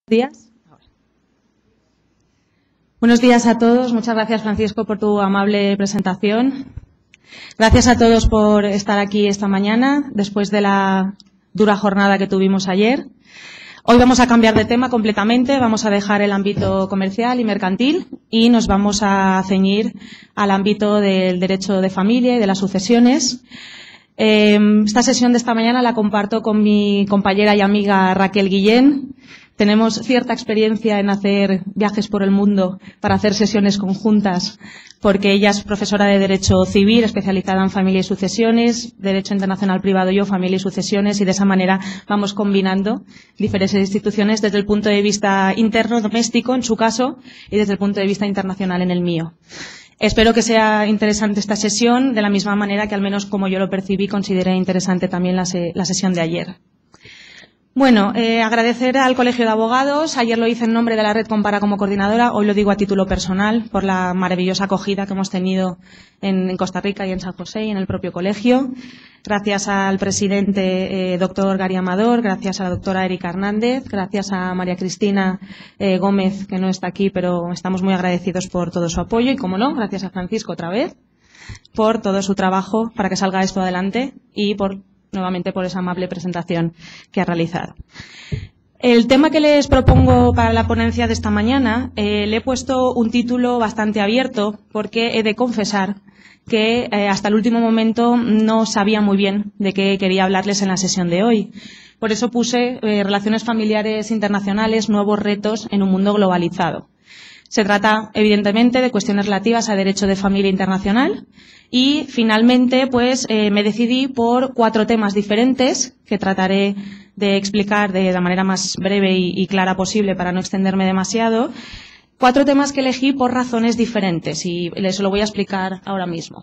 días. Buenos días a todos. Muchas gracias, Francisco, por tu amable presentación. Gracias a todos por estar aquí esta mañana, después de la dura jornada que tuvimos ayer. Hoy vamos a cambiar de tema completamente. Vamos a dejar el ámbito comercial y mercantil y nos vamos a ceñir al ámbito del derecho de familia y de las sucesiones. Esta sesión de esta mañana la comparto con mi compañera y amiga Raquel Guillén. Tenemos cierta experiencia en hacer viajes por el mundo para hacer sesiones conjuntas, porque ella es profesora de Derecho Civil, especializada en Familia y Sucesiones, Derecho Internacional Privado, yo, Familia y Sucesiones, y de esa manera vamos combinando diferentes instituciones desde el punto de vista interno, doméstico, en su caso, y desde el punto de vista internacional, en el mío. Espero que sea interesante esta sesión, de la misma manera que, al menos como yo lo percibí, consideré interesante también la sesión de ayer. Bueno, agradecer al Colegio de Abogados. Ayer lo hice en nombre de la Red Compara como coordinadora, hoy lo digo a título personal por la maravillosa acogida que hemos tenido en Costa Rica y en San José y en el propio colegio. Gracias al presidente doctor Gary Amador, gracias a la doctora Erika Hernández, gracias a María Cristina Gómez, que no está aquí, pero estamos muy agradecidos por todo su apoyo y, como no, gracias a Francisco otra vez por todo su trabajo para que salga esto adelante y nuevamente por esa amable presentación que ha realizado. El tema que les propongo para la ponencia de esta mañana le he puesto un título bastante abierto porque he de confesar que hasta el último momento no sabía muy bien de qué quería hablarles en la sesión de hoy. Por eso puse relaciones familiares internacionales, nuevos retos en un mundo globalizado. Se trata, evidentemente, de cuestiones relativas a derecho de familia internacional y, finalmente, pues me decidí por 4 temas diferentes que trataré de explicar de la manera más breve y clara posible para no extenderme demasiado. 4 temas que elegí por razones diferentes y les lo voy a explicar ahora mismo.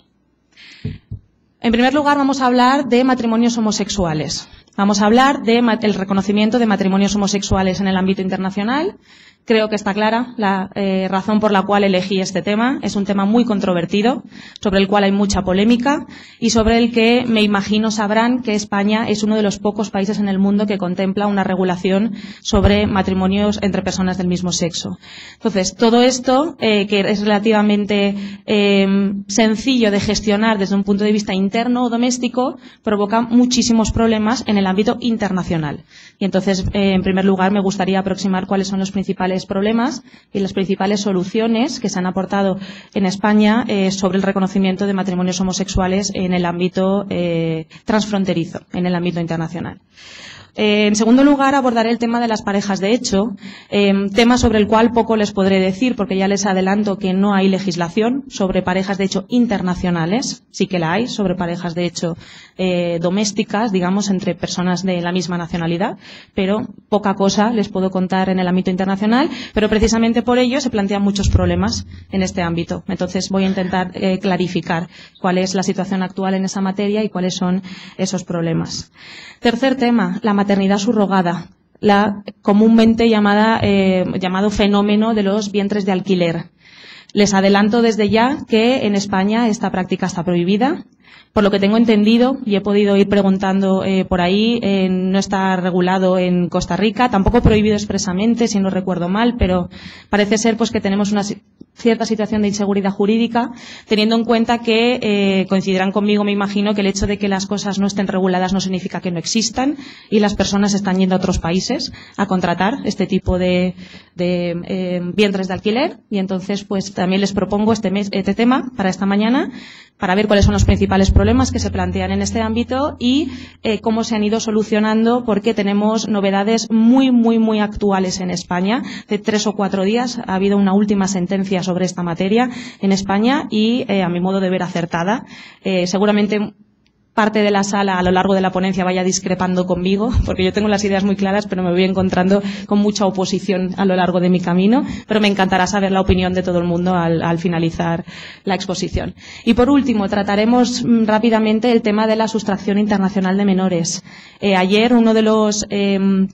En primer lugar, vamos a hablar de matrimonios homosexuales. Vamos a hablar del reconocimiento de matrimonios homosexuales en el ámbito internacional. Creo que está clara la razón por la cual elegí este tema. Es un tema muy controvertido, sobre el cual hay mucha polémica y sobre el que me imagino sabrán que España es uno de los pocos países en el mundo que contempla una regulación sobre matrimonios entre personas del mismo sexo. Entonces, todo esto, que es relativamente sencillo de gestionar desde un punto de vista interno o doméstico, provoca muchísimos problemas en el ámbito internacional. Y entonces, en primer lugar, me gustaría aproximar cuáles son los principales problemas y las principales soluciones que se han aportado en España sobre el reconocimiento de matrimonios homosexuales en el ámbito transfronterizo, en el ámbito internacional. En segundo lugar, abordaré el tema de las parejas de hecho, tema sobre el cual poco les podré decir porque ya les adelanto que no hay legislación sobre parejas de hecho internacionales, sí que la hay sobre parejas de hecho domésticas, digamos, entre personas de la misma nacionalidad, pero poca cosa les puedo contar en el ámbito internacional, pero precisamente por ello se plantean muchos problemas en este ámbito. Entonces voy a intentar clarificar cuál es la situación actual en esa materia y cuáles son esos problemas. Tercer tema, la maternidad subrogada, la comúnmente llamado fenómeno de los vientres de alquiler. Les adelanto desde ya que en España esta práctica está prohibida. Por lo que tengo entendido y he podido ir preguntando por ahí, no está regulado en Costa Rica, tampoco prohibido expresamente, si no recuerdo mal, pero parece ser pues que tenemos una cierta situación de inseguridad jurídica, teniendo en cuenta que coincidirán conmigo, me imagino, que el hecho de que las cosas no estén reguladas no significa que no existan y las personas están yendo a otros países a contratar este tipo de vientres de alquiler y entonces pues también les propongo este tema para esta mañana para ver cuáles son los principales problemas que se plantean en este ámbito y cómo se han ido solucionando, porque tenemos novedades muy actuales en España. De 3 o 4 días ha habido una última sentencia sobre esta materia en España y, a mi modo de ver, acertada. Seguramente parte de la sala a lo largo de la ponencia vaya discrepando conmigo, porque yo tengo las ideas muy claras, pero me voy encontrando con mucha oposición a lo largo de mi camino, pero me encantará saber la opinión de todo el mundo al finalizar la exposición. Y por último, trataremos rápidamente el tema de la sustracción internacional de menores. Ayer uno de los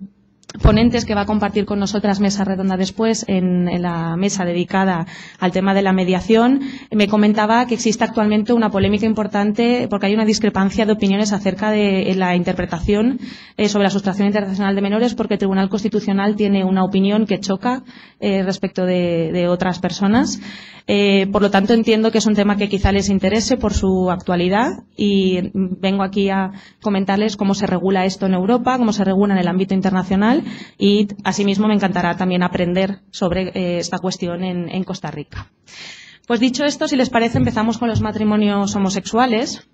ponentes que va a compartir con nosotras mesa redonda después en la mesa dedicada al tema de la mediación, me comentaba que existe actualmente una polémica importante porque hay una discrepancia de opiniones acerca de la interpretación sobre la sustracción internacional de menores, porque el Tribunal Constitucional tiene una opinión que choca respecto de otras personas. Por lo tanto, entiendo que es un tema que quizá les interese por su actualidad y vengo aquí a comentarles cómo se regula esto en Europa, cómo se regula en el ámbito internacional y, asimismo, me encantará también aprender sobre esta cuestión en Costa Rica. Pues dicho esto, si les parece, empezamos con los matrimonios homosexuales.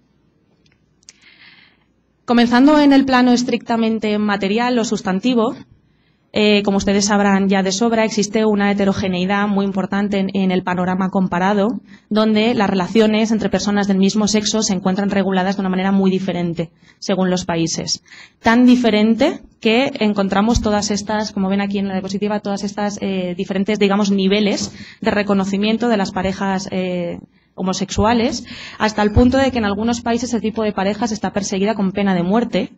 Comenzando en el plano estrictamente material o sustantivo, como ustedes sabrán ya de sobra, existe una heterogeneidad muy importante en el panorama comparado, donde las relaciones entre personas del mismo sexo se encuentran reguladas de una manera muy diferente según los países. Tan diferente que encontramos todas estas, como ven aquí en la diapositiva, todas estas diferentes, digamos, niveles de reconocimiento de las parejas homosexuales, hasta el punto de que en algunos países el tipo de parejas está perseguida con pena de muerte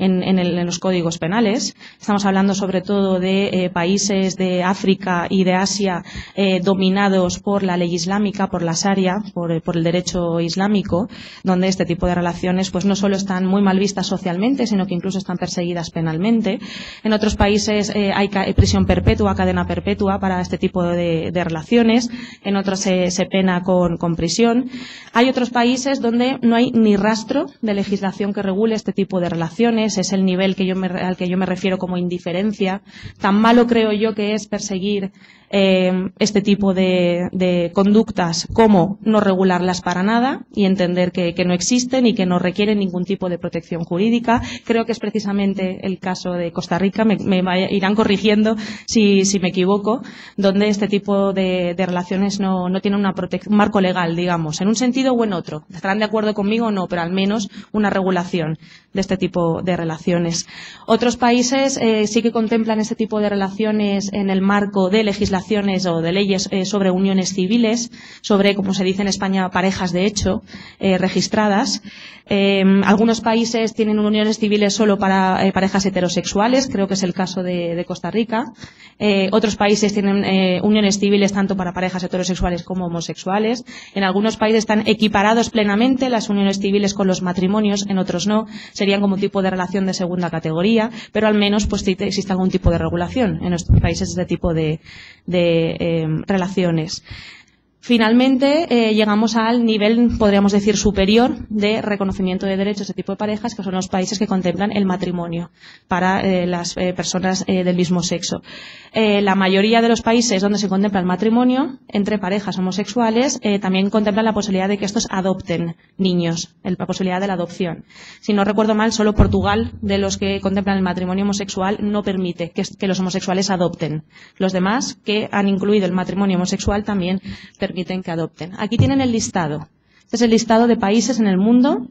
en los códigos penales. Estamos hablando sobre todo de países de África y de Asia dominados por la ley islámica, por la Sharia, por el derecho islámico, donde este tipo de relaciones pues no solo están muy mal vistas socialmente, sino que incluso están perseguidas penalmente. En otros países hay prisión perpetua, cadena perpetua para este tipo de relaciones. En otros se pena con prisión. Hay otros países donde no hay ni rastro de legislación que regule este tipo de relaciones. Es el nivel al que yo me refiero como indiferencia. Tan malo creo yo que es perseguir este tipo de conductas como no regularlas para nada y entender que no existen y que no requieren ningún tipo de protección jurídica. Creo que es precisamente el caso de Costa Rica, me irán corrigiendo si me equivoco, donde este tipo de relaciones no tienen un marco legal, digamos, en un sentido o en otro. ¿Estarán de acuerdo conmigo o no? Pero al menos una regulación de este tipo de relaciones. Otros países sí que contemplan este tipo de relaciones en el marco de legislaciones o de leyes sobre uniones civiles, sobre, como se dice en España, parejas de hecho registradas. Algunos países tienen uniones civiles solo para parejas heterosexuales, creo que es el caso de Costa Rica. Otros países tienen uniones civiles tanto para parejas heterosexuales como homosexuales. En algunos países están equiparados plenamente las uniones civiles con los matrimonios, en otros no. Serían como un tipo de relación de segunda categoría, pero al menos pues existe algún tipo de regulación en nuestros países de este tipo de relaciones. Finalmente, llegamos al nivel, podríamos decir, superior de reconocimiento de derechos de tipo de parejas, que son los países que contemplan el matrimonio para las personas del mismo sexo. La mayoría de los países donde se contempla el matrimonio entre parejas homosexuales también contemplan la posibilidad de que estos adopten niños, la posibilidad de la adopción. Si no recuerdo mal, solo Portugal, de los que contemplan el matrimonio homosexual, no permite que los homosexuales adopten. Los demás, que han incluido el matrimonio homosexual, también permiten que adopten. Aquí tienen el listado. Este es el listado de países en el mundo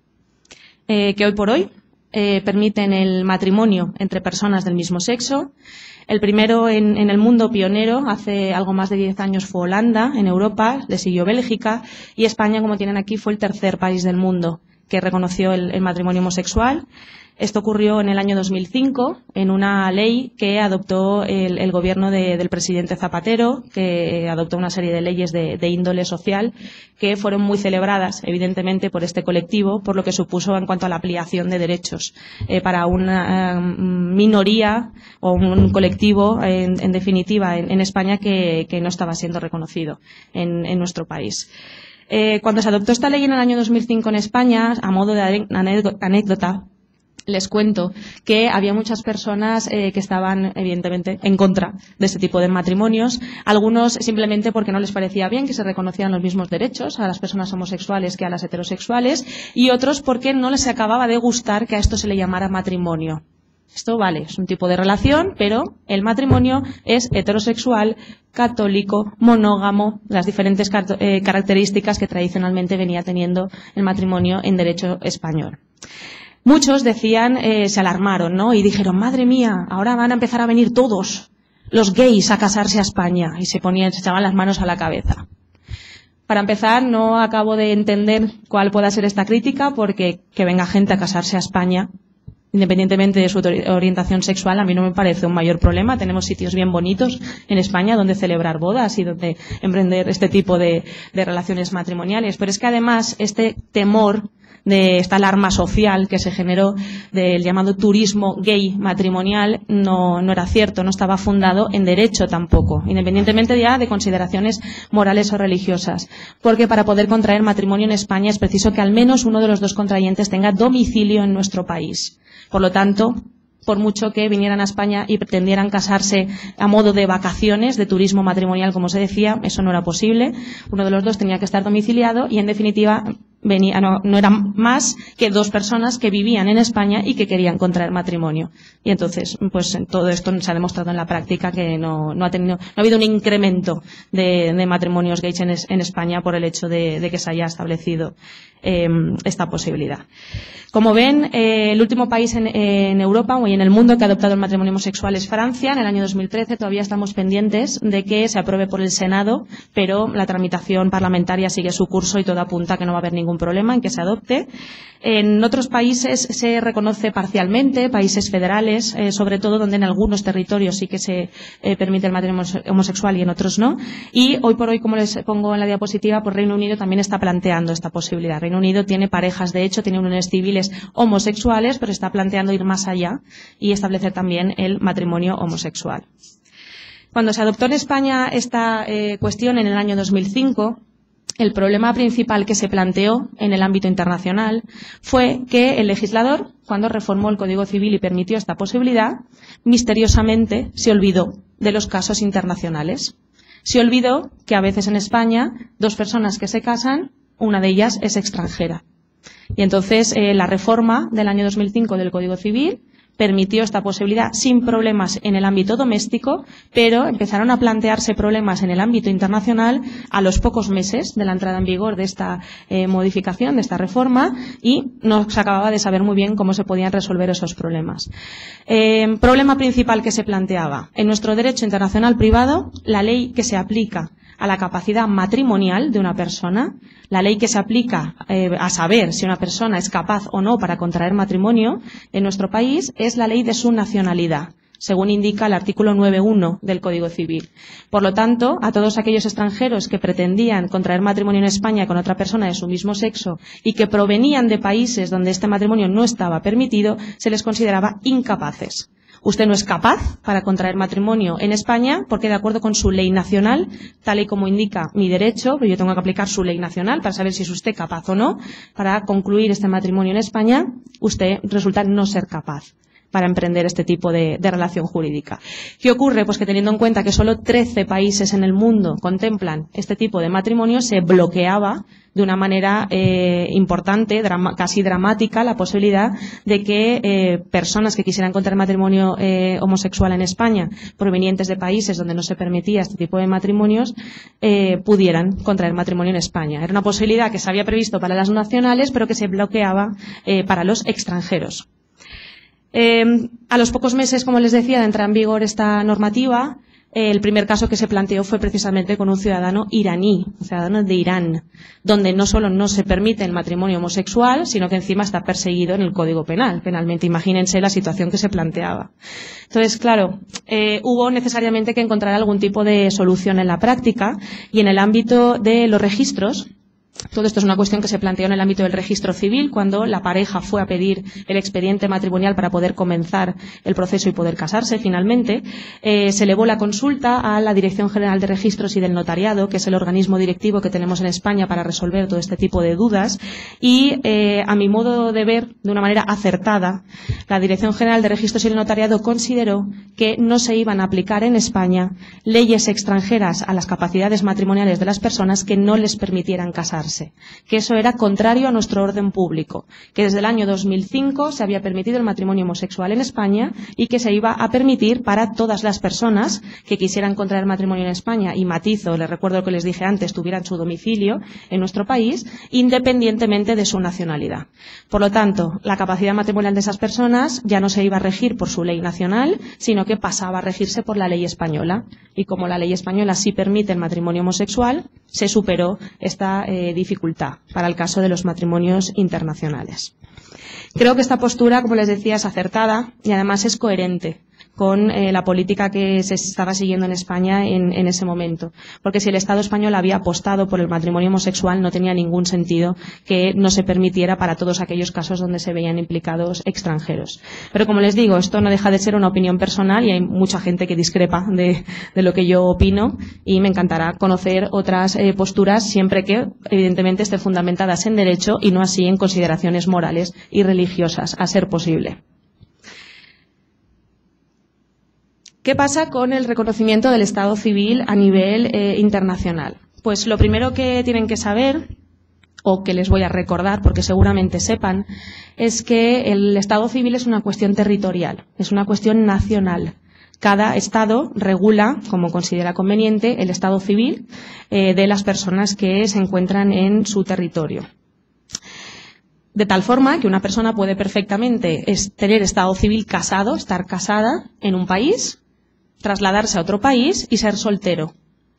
que hoy por hoy permiten el matrimonio entre personas del mismo sexo. El primero en el mundo pionero, hace algo más de 10 años, fue Holanda, en Europa, le siguió Bélgica y España, como tienen aquí, fue el tercer país del mundo que reconoció el matrimonio homosexual. Esto ocurrió en el año 2005 en una ley que adoptó el gobierno del presidente Zapatero, que adoptó una serie de leyes de índole social que fueron muy celebradas, evidentemente, por este colectivo, por lo que supuso en cuanto a la ampliación de derechos para una minoría o un colectivo, en definitiva, en España que no estaba siendo reconocido en nuestro país. Cuando se adoptó esta ley en el año 2005 en España, a modo de anécdota, les cuento que había muchas personas que estaban, evidentemente, en contra de este tipo de matrimonios. Algunos simplemente porque no les parecía bien que se reconocieran los mismos derechos a las personas homosexuales que a las heterosexuales, y otros porque no les acababa de gustar que a esto se le llamara matrimonio. Esto vale, es un tipo de relación, pero el matrimonio es heterosexual, católico, monógamo, las diferentes características que tradicionalmente venía teniendo el matrimonio en derecho español. Muchos decían, se alarmaron, ¿no? Y dijeron, madre mía, ahora van a empezar a venir todos los gays a casarse a España. Y se echaban las manos a la cabeza. Para empezar, no acabo de entender cuál pueda ser esta crítica, porque que venga gente a casarse a España independientemente de su orientación sexual, a mí no me parece un mayor problema. Tenemos sitios bien bonitos en España donde celebrar bodas y donde emprender este tipo de relaciones matrimoniales. Pero es que además este temor de esta alarma social que se generó del llamado turismo gay matrimonial no era cierto, no estaba fundado en derecho tampoco, independientemente ya de consideraciones morales o religiosas. Porque para poder contraer matrimonio en España es preciso que al menos uno de los dos contrayentes tenga domicilio en nuestro país. Por lo tanto, por mucho que vinieran a España y pretendieran casarse a modo de vacaciones, de turismo matrimonial, como se decía, eso no era posible. Uno de los dos tenía que estar domiciliado y, en definitiva, no eran más que dos personas que vivían en España y que querían contraer matrimonio. Y entonces, pues todo esto se ha demostrado en la práctica que no ha habido un incremento de matrimonios gays en España por el hecho de que se haya establecido esta posibilidad. Como ven, el último país en Europa y en el mundo que ha adoptado el matrimonio homosexual es Francia. En el año 2013 todavía estamos pendientes de que se apruebe por el Senado, pero la tramitación parlamentaria sigue su curso y todo apunta a que no va a haber ningún problema en que se adopte. En otros países se reconoce parcialmente, países federales, sobre todo donde en algunos territorios sí que se permite el matrimonio homosexual y en otros no. Y hoy por hoy, como les pongo en la diapositiva, pues Reino Unido también está planteando esta posibilidad. Reino Unido tiene parejas, de hecho, tiene uniones civiles homosexuales, pero está planteando ir más allá y establecer también el matrimonio homosexual. Cuando se adoptó en España esta cuestión en el año 2005, el problema principal que se planteó en el ámbito internacional fue que el legislador, cuando reformó el Código Civil y permitió esta posibilidad, misteriosamente se olvidó de los casos internacionales. Se olvidó que a veces en España, dos personas que se casan, una de ellas es extranjera. Y entonces la reforma del año 2005 del Código Civil permitió esta posibilidad sin problemas en el ámbito doméstico, pero empezaron a plantearse problemas en el ámbito internacional a los pocos meses de la entrada en vigor de esta modificación, de esta reforma, y no se acababa de saber muy bien cómo se podían resolver esos problemas. Problema principal que se planteaba. En nuestro derecho internacional privado, la ley que se aplica a la capacidad matrimonial de una persona, la ley que se aplica a saber si una persona es capaz o no para contraer matrimonio en nuestro país, es la ley de su nacionalidad, según indica el artículo 9.1 del Código Civil. Por lo tanto, a todos aquellos extranjeros que pretendían contraer matrimonio en España con otra persona de su mismo sexo y que provenían de países donde este matrimonio no estaba permitido, se les consideraba incapaces. Usted no es capaz para contraer matrimonio en España porque, de acuerdo con su ley nacional, tal y como indica mi derecho, pero yo tengo que aplicar su ley nacional para saber si es usted capaz o no para concluir este matrimonio en España, usted resulta no ser capaz para emprender este tipo de relación jurídica. ¿Qué ocurre? Pues que, teniendo en cuenta que solo 13 países en el mundo contemplan este tipo de matrimonio, se bloqueaba de una manera importante, casi dramática, la posibilidad de que personas que quisieran contraer matrimonio homosexual en España, provenientes de países donde no se permitía este tipo de matrimonios, pudieran contraer matrimonio en España. Era una posibilidad que se había previsto para las nacionales, pero que se bloqueaba para los extranjeros. A los pocos meses, como les decía, de entrar en vigor esta normativa, el primer caso que se planteó fue precisamente con un ciudadano iraní, un ciudadano de Irán, donde no solo no se permite el matrimonio homosexual, sino que encima está perseguido en el Código Penal. Penalmente, imagínense la situación que se planteaba. Entonces, claro, hubo necesariamente que encontrar algún tipo de solución en la práctica, y en el ámbito de los registros. Todo esto es una cuestión que se planteó en el ámbito del registro civil, cuando la pareja fue a pedir el expediente matrimonial para poder comenzar el proceso y poder casarse finalmente. Se elevó la consulta a la Dirección General de Registros y del Notariado, que es el organismo directivo que tenemos en España para resolver todo este tipo de dudas, y a mi modo de ver, de una manera acertada, la Dirección General de Registros y el Notariado consideró que no se iban a aplicar en España leyes extranjeras a las capacidades matrimoniales de las personas que no les permitieran casarse, que eso era contrario a nuestro orden público, que desde el año 2005 se había permitido el matrimonio homosexual en España y que se iba a permitir para todas las personas que quisieran contraer matrimonio en España, y matizo, les recuerdo lo que les dije antes, tuvieran su domicilio en nuestro país, independientemente de su nacionalidad. Por lo tanto, la capacidad matrimonial de esas personas ya no se iba a regir por su ley nacional, sino que pasaba a regirse por la ley española. Y como la ley española sí permite el matrimonio homosexual, se superó esta dificultad para el caso de los matrimonios internacionales. Creo que esta postura, como les decía, es acertada y además es coherente con la política que se estaba siguiendo en España en ese momento. Porque si el Estado español había apostado por el matrimonio homosexual, no tenía ningún sentido que no se permitiera para todos aquellos casos donde se veían implicados extranjeros. Pero como les digo, esto no deja de ser una opinión personal y hay mucha gente que discrepa de lo que yo opino y me encantará conocer otras posturas siempre que, evidentemente, estén fundamentadas en derecho y no así en consideraciones morales y religiosas, a ser posible. ¿Qué pasa con el reconocimiento del Estado civil a nivel internacional? Pues lo primero que tienen que saber, o que les voy a recordar porque seguramente sepan, es que el Estado civil es una cuestión territorial, es una cuestión nacional. Cada Estado regula, como considera conveniente, el Estado civil de las personas que se encuentran en su territorio. De tal forma que una persona puede perfectamente tener Estado civil casado, estar casada en un país, trasladarse a otro país y ser soltero.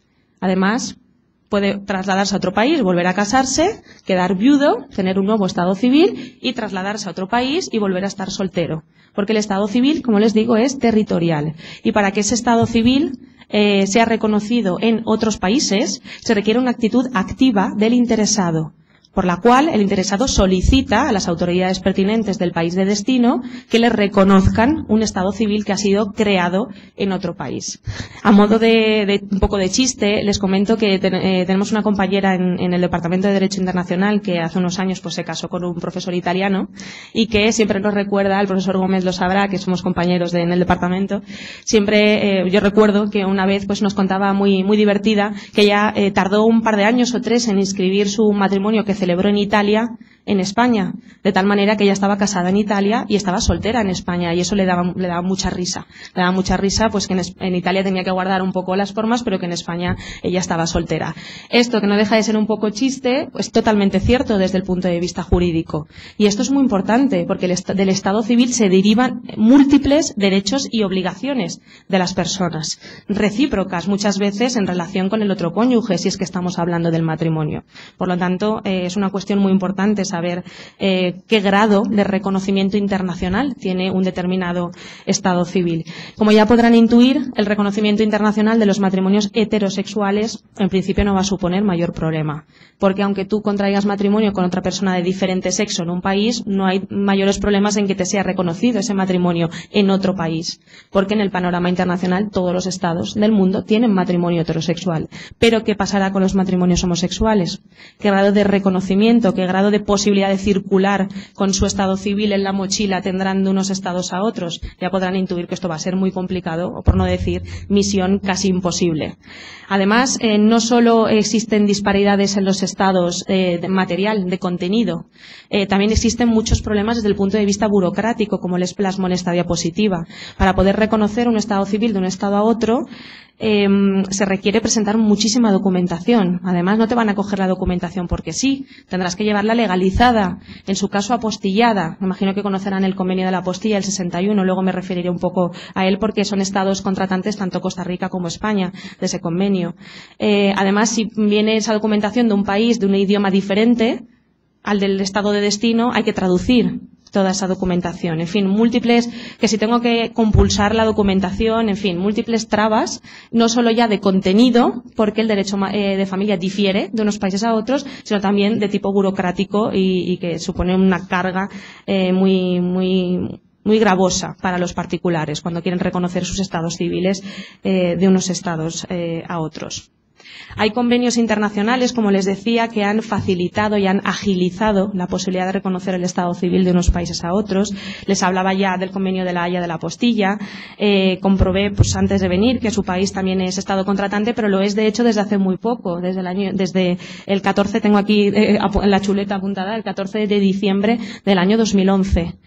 Además, puede trasladarse a otro país, volver a casarse, quedar viudo, tener un nuevo Estado civil y trasladarse a otro país y volver a estar soltero. Porque el Estado civil, como les digo, es territorial. Y para que ese Estado civil sea reconocido en otros países, se requiere una actitud activa del interesado, por la cual el interesado solicita a las autoridades pertinentes del país de destino que le reconozcan un Estado civil que ha sido creado en otro país. A modo de un poco de chiste, les comento que tenemos una compañera en el Departamento de Derecho Internacional que hace unos años pues se casó con un profesor italiano y que siempre nos recuerda, el profesor Gómez lo sabrá, que somos compañeros en el departamento, siempre yo recuerdo que una vez pues nos contaba muy divertida que ella tardó un par de años o 3 en inscribir su matrimonio que celebró en Italia en España, de tal manera que ella estaba casada en Italia y estaba soltera en España y eso le daba mucha risa. Le daba mucha risa pues que en Italia tenía que guardar un poco las formas, pero que en España ella estaba soltera. Esto, que no deja de ser un poco chiste, es totalmente cierto desde el punto de vista jurídico. Y esto es muy importante porque del Estado civil se derivan múltiples derechos y obligaciones de las personas, recíprocas muchas veces en relación con el otro cónyuge, si es que estamos hablando del matrimonio. Por lo tanto, es una cuestión muy importante saber qué grado de reconocimiento internacional tiene un determinado Estado civil. Como ya podrán intuir, el reconocimiento internacional de los matrimonios heterosexuales en principio no va a suponer mayor problema, porque aunque tú contraigas matrimonio con otra persona de diferente sexo en un país, no hay mayores problemas en que te sea reconocido ese matrimonio en otro país, porque en el panorama internacional todos los estados del mundo tienen matrimonio heterosexual. Pero ¿qué pasará con los matrimonios homosexuales? ¿Qué grado de reconocimiento, qué grado de posibilidad de circular con su estado civil en la mochila tendrán de unos estados a otros? Ya podrán intuir que esto va a ser muy complicado, o por no decir misión casi imposible. Además, no solo existen disparidades en los estados de material, de contenido, también existen muchos problemas desde el punto de vista burocrático, como les plasmo en esta diapositiva. Para poder reconocer un estado civil de un estado a otro, se requiere presentar muchísima documentación. Además, no te van a coger la documentación porque sí, tendrás que llevarla legalizada, en su caso apostillada. Me imagino que conocerán el convenio de la apostilla, el 61, luego me referiré un poco a él porque son estados contratantes tanto Costa Rica como España de ese convenio. Además, si viene esa documentación de un país, de un idioma diferente al del estado de destino, hay que traducir toda esa documentación. En fin, múltiples, que si tengo que compulsar la documentación, en fin, múltiples trabas, no solo ya de contenido, porque el derecho de familia difiere de unos países a otros, sino también de tipo burocrático y que supone una carga muy gravosa para los particulares cuando quieren reconocer sus estados civiles de unos estados a otros. Hay convenios internacionales, como les decía, que han facilitado y han agilizado la posibilidad de reconocer el estado civil de unos países a otros. Les hablaba ya del convenio de la Haya de la Apostilla. Comprobé, pues antes de venir, que su país también es estado contratante, pero lo es de hecho desde hace muy poco, desde el 14, tengo aquí en la chuleta apuntada, el 14 de diciembre del año 2011.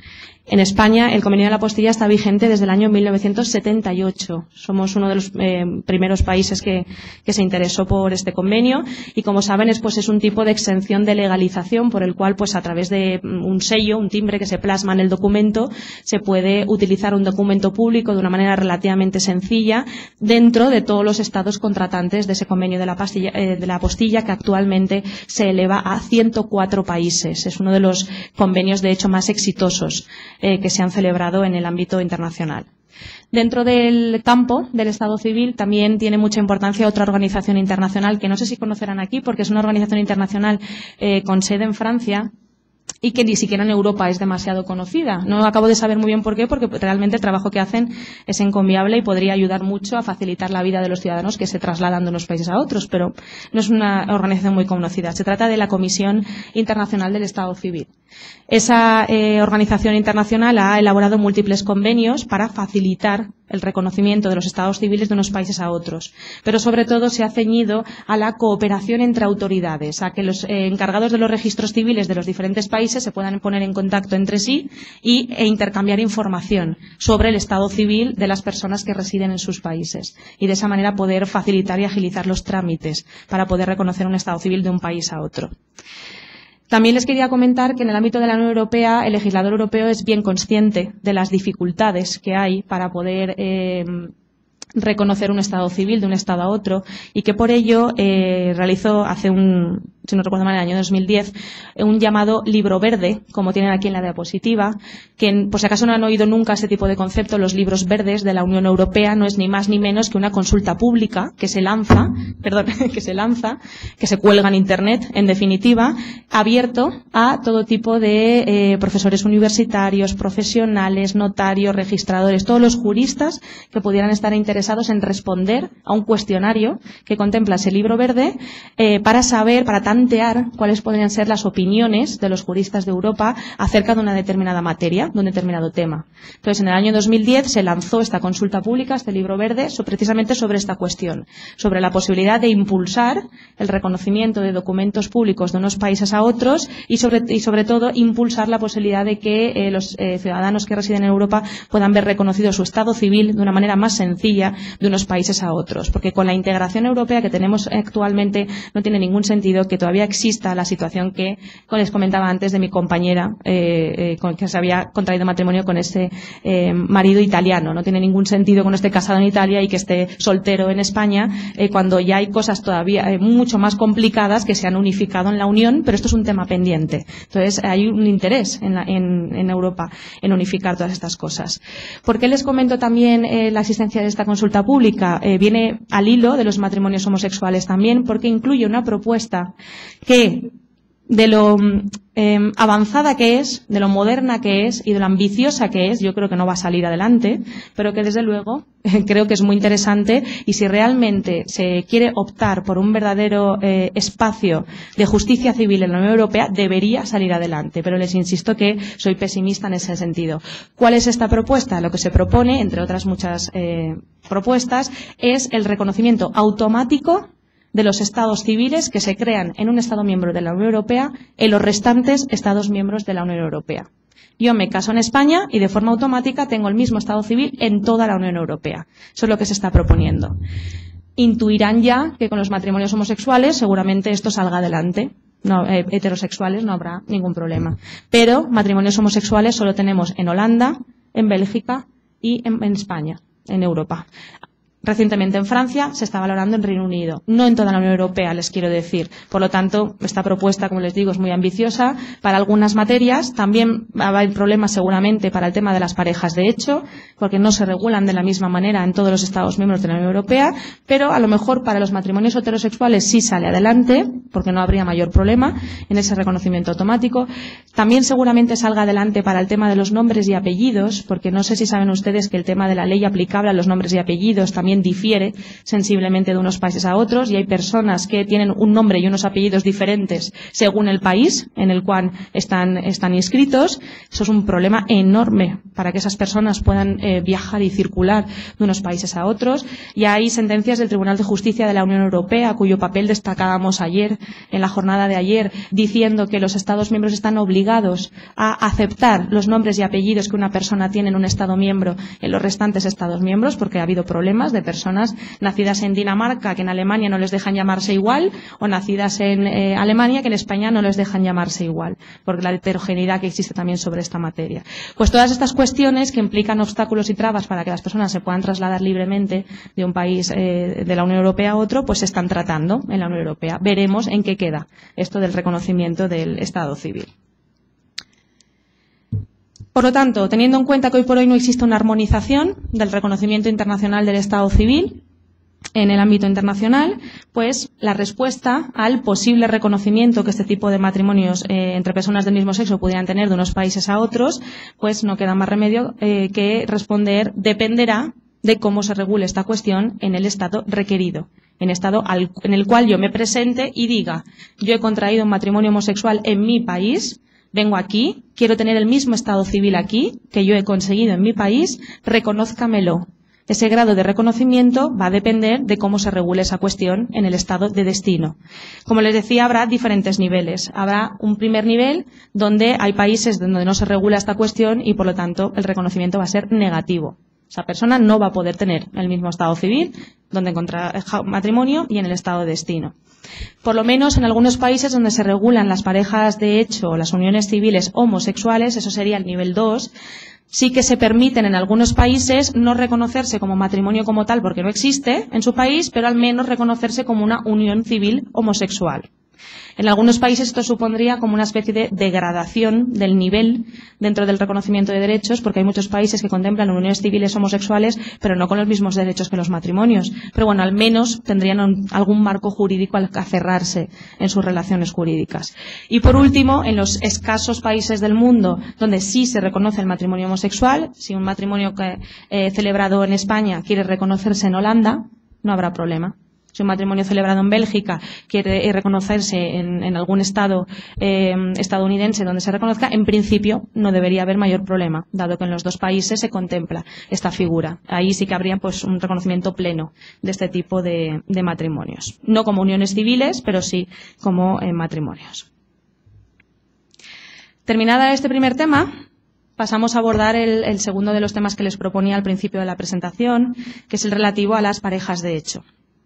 En España, el Convenio de la Apostilla está vigente desde el año 1978. Somos uno de los primeros países que se interesó por este convenio y, como saben, es un tipo de exención de legalización por el cual, a través de un sello, un timbre que se plasma en el documento, se puede utilizar un documento público de una manera relativamente sencilla dentro de todos los estados contratantes de ese Convenio de la Apostilla, que actualmente se eleva a 104 países. Es uno de los convenios, de hecho, más exitosos que se han celebrado en el ámbito internacional. Dentro del campo del Estado civil también tiene mucha importancia otra organización internacional que no sé si conocerán aquí, porque es una organización internacional con sede en Francia y que ni siquiera en Europa es demasiado conocida. No acabo de saber muy bien por qué, porque realmente el trabajo que hacen es encomiable y podría ayudar mucho a facilitar la vida de los ciudadanos que se trasladan de unos países a otros, pero no es una organización muy conocida. Se trata de la Comisión Internacional del Estado Civil. Esa organización internacional ha elaborado múltiples convenios para facilitar el reconocimiento de los estados civiles de unos países a otros, pero sobre todo se ha ceñido a la cooperación entre autoridades, a que los encargados de los registros civiles de los diferentes países se puedan poner en contacto entre sí e intercambiar información sobre el estado civil de las personas que residen en sus países y de esa manera poder facilitar y agilizar los trámites para poder reconocer un estado civil de un país a otro. También les quería comentar que en el ámbito de la Unión Europea el legislador europeo es bien consciente de las dificultades que hay para poder reconocer un estado civil de un estado a otro y que por ello realizó si no recuerdo mal, en el año 2010, un llamado libro verde, como tienen aquí en la diapositiva, que por si acaso no han oído nunca ese tipo de concepto, los libros verdes de la Unión Europea no es ni más ni menos que una consulta pública que se cuelga en Internet, en definitiva, abierto a todo tipo de profesores universitarios, profesionales, notarios, registradores, todos los juristas que pudieran estar interesados en responder a un cuestionario que contempla ese libro verde para tantear cuáles podrían ser las opiniones de los juristas de Europa acerca de una determinada materia, de un determinado tema. Entonces, en el año 2010 se lanzó esta consulta pública, este libro verde, precisamente sobre esta cuestión, sobre la posibilidad de impulsar el reconocimiento de documentos públicos de unos países a otros y sobre todo impulsar la posibilidad de que los ciudadanos que residen en Europa puedan ver reconocido su estado civil de una manera más sencilla de unos países a otros, porque con la integración europea que tenemos actualmente no tiene ningún sentido que todavía exista la situación que les comentaba antes de mi compañera que se había contraído matrimonio con ese marido italiano. No tiene ningún sentido que no esté casado en Italia y que esté soltero en España cuando ya hay cosas todavía mucho más complicadas que se han unificado en la Unión, pero esto es un tema pendiente. Entonces hay un interés en Europa en unificar todas estas cosas. ¿Por qué les comento también la existencia de esta consulta pública? Viene al hilo de los matrimonios homosexuales también, porque incluye una propuesta que, de lo avanzada que es, de lo moderna que es y de lo ambiciosa que es, yo creo que no va a salir adelante, pero que desde luego creo que es muy interesante y si realmente se quiere optar por un verdadero espacio de justicia civil en la Unión Europea, debería salir adelante, pero les insisto que soy pesimista en ese sentido. ¿Cuál es esta propuesta? Lo que se propone, entre otras muchas propuestas, es el reconocimiento automático de los estados civiles que se crean en un Estado miembro de la Unión Europea en los restantes Estados miembros de la Unión Europea. Yo me caso en España y de forma automática tengo el mismo Estado civil en toda la Unión Europea. Eso es lo que se está proponiendo. Intuirán ya que con los matrimonios homosexuales seguramente esto salga adelante. No, heterosexuales no habrá ningún problema. Pero matrimonios homosexuales solo tenemos en Holanda, en Bélgica y en España, en Europa. Recientemente en Francia, se está valorando en Reino Unido, no en toda la Unión Europea, les quiero decir. Por lo tanto, esta propuesta, como les digo, es muy ambiciosa para algunas materias. También va a haber problemas seguramente para el tema de las parejas de hecho, porque no se regulan de la misma manera en todos los Estados miembros de la Unión Europea, pero a lo mejor para los matrimonios heterosexuales sí sale adelante, porque no habría mayor problema en ese reconocimiento automático. También seguramente salga adelante para el tema de los nombres y apellidos, porque no sé si saben ustedes que el tema de la ley aplicable a los nombres y apellidos también también difiere sensiblemente de unos países a otros, y hay personas que tienen un nombre y unos apellidos diferentes según el país en el cual están inscritos. Eso es un problema enorme para que esas personas puedan viajar y circular de unos países a otros. Y hay sentencias del Tribunal de Justicia de la Unión Europea, cuyo papel destacábamos ayer, en la jornada de ayer, diciendo que los Estados miembros están obligados a aceptar los nombres y apellidos que una persona tiene en un Estado miembro en los restantes Estados miembros, porque ha habido problemas de personas nacidas en Dinamarca que en Alemania no les dejan llamarse igual, o nacidas en Alemania que en España no les dejan llamarse igual, porque la heterogeneidad que existe también sobre esta materia. Pues todas estas cuestiones que implican obstáculos y trabas para que las personas se puedan trasladar libremente de un país de la Unión Europea a otro, pues se están tratando en la Unión Europea. Veremos en qué queda esto del reconocimiento del Estado civil. Por lo tanto, teniendo en cuenta que hoy por hoy no existe una armonización del reconocimiento internacional del Estado civil en el ámbito internacional, pues la respuesta al posible reconocimiento que este tipo de matrimonios entre personas del mismo sexo pudieran tener de unos países a otros, pues no queda más remedio que responder: dependerá de cómo se regule esta cuestión en el Estado requerido, en Estado en el cual yo me presente y diga: yo he contraído un matrimonio homosexual en mi país, vengo aquí, quiero tener el mismo Estado civil aquí que yo he conseguido en mi país, reconózcamelo. Ese grado de reconocimiento va a depender de cómo se regule esa cuestión en el Estado de destino. Como les decía, habrá diferentes niveles. Habrá un primer nivel donde hay países donde no se regula esta cuestión y, por lo tanto, el reconocimiento va a ser negativo. Esa persona no va a poder tener el mismo Estado civil donde encontrar matrimonio y en el Estado de destino. Por lo menos en algunos países donde se regulan las parejas de hecho o las uniones civiles homosexuales, eso sería el nivel 2, sí que se permiten en algunos países no reconocerse como matrimonio como tal porque no existe en su país, pero al menos reconocerse como una unión civil homosexual. En algunos países esto supondría como una especie de degradación del nivel dentro del reconocimiento de derechos, porque hay muchos países que contemplan uniones civiles homosexuales, pero no con los mismos derechos que los matrimonios. Pero bueno, al menos tendrían algún marco jurídico al que aferrarse en sus relaciones jurídicas. Y por último, en los escasos países del mundo donde sí se reconoce el matrimonio homosexual, si un matrimonio celebrado en España quiere reconocerse en Holanda, no habrá problema. Si un matrimonio celebrado en Bélgica quiere reconocerse en algún estado estadounidense donde se reconozca, en principio no debería haber mayor problema, dado que en los dos países se contempla esta figura. Ahí sí que habría pues un reconocimiento pleno de este tipo de matrimonios. No como uniones civiles, pero sí como matrimonios. Terminada este primer tema, pasamos a abordar el segundo de los temas que les proponía al principio de la presentación, que es el relativo a las parejas de hecho.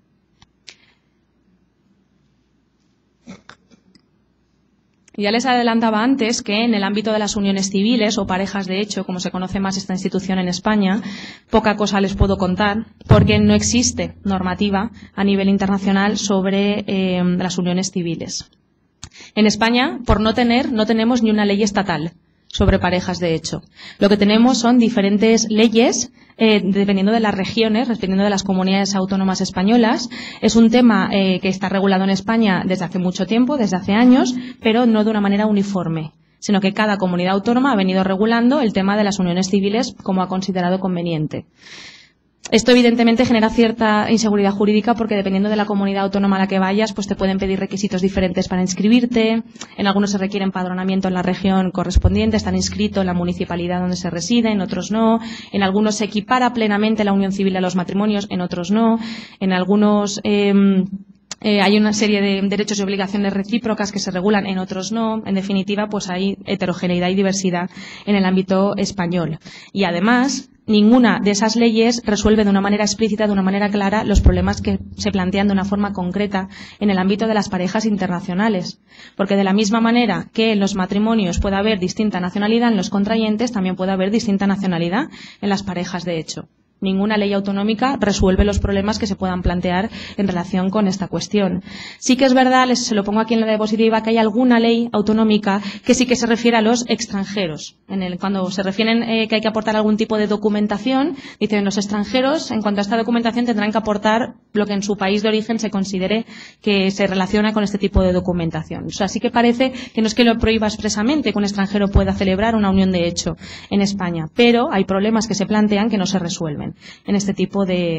Ya les adelantaba antes que en el ámbito de las uniones civiles o parejas de hecho, como se conoce más esta institución en España, poca cosa les puedo contar porque no existe normativa a nivel internacional sobre las uniones civiles. En España, por no tenemos ni una ley estatal sobre parejas de hecho. Lo que tenemos son diferentes leyes dependiendo de las regiones, dependiendo de las comunidades autónomas españolas. Es un tema que está regulado en España desde hace mucho tiempo, desde hace años, pero no de una manera uniforme, sino que cada comunidad autónoma ha venido regulando el tema de las uniones civiles como ha considerado conveniente. Esto evidentemente genera cierta inseguridad jurídica porque dependiendo de la comunidad autónoma a la que vayas, pues te pueden pedir requisitos diferentes para inscribirte. En algunos se requiere empadronamiento en la región correspondiente, estar inscrito en la municipalidad donde se reside, en otros no. En algunos se equipara plenamente la unión civil a los matrimonios, en otros no. En algunos hay una serie de derechos y obligaciones recíprocas que se regulan, en otros no. En definitiva, pues hay heterogeneidad y diversidad en el ámbito español. Y además, ninguna de esas leyes resuelve de una manera explícita, de una manera clara, los problemas que se plantean de una forma concreta en el ámbito de las parejas internacionales. Porque de la misma manera que en los matrimonios puede haber distinta nacionalidad, en los contrayentes también puede haber distinta nacionalidad en las parejas de hecho. Ninguna ley autonómica resuelve los problemas que se puedan plantear en relación con esta cuestión. Sí que es verdad, se lo pongo aquí en la diapositiva, que hay alguna ley autonómica que sí que se refiere a los extranjeros. Cuando se refieren que hay que aportar algún tipo de documentación, dicen los extranjeros, en cuanto a esta documentación, tendrán que aportar lo que en su país de origen se considere que se relaciona con este tipo de documentación. O sea, sí que parece que no es que lo prohíba expresamente que un extranjero pueda celebrar una unión de hecho en España, pero hay problemas que se plantean que no se resuelven en este tipo de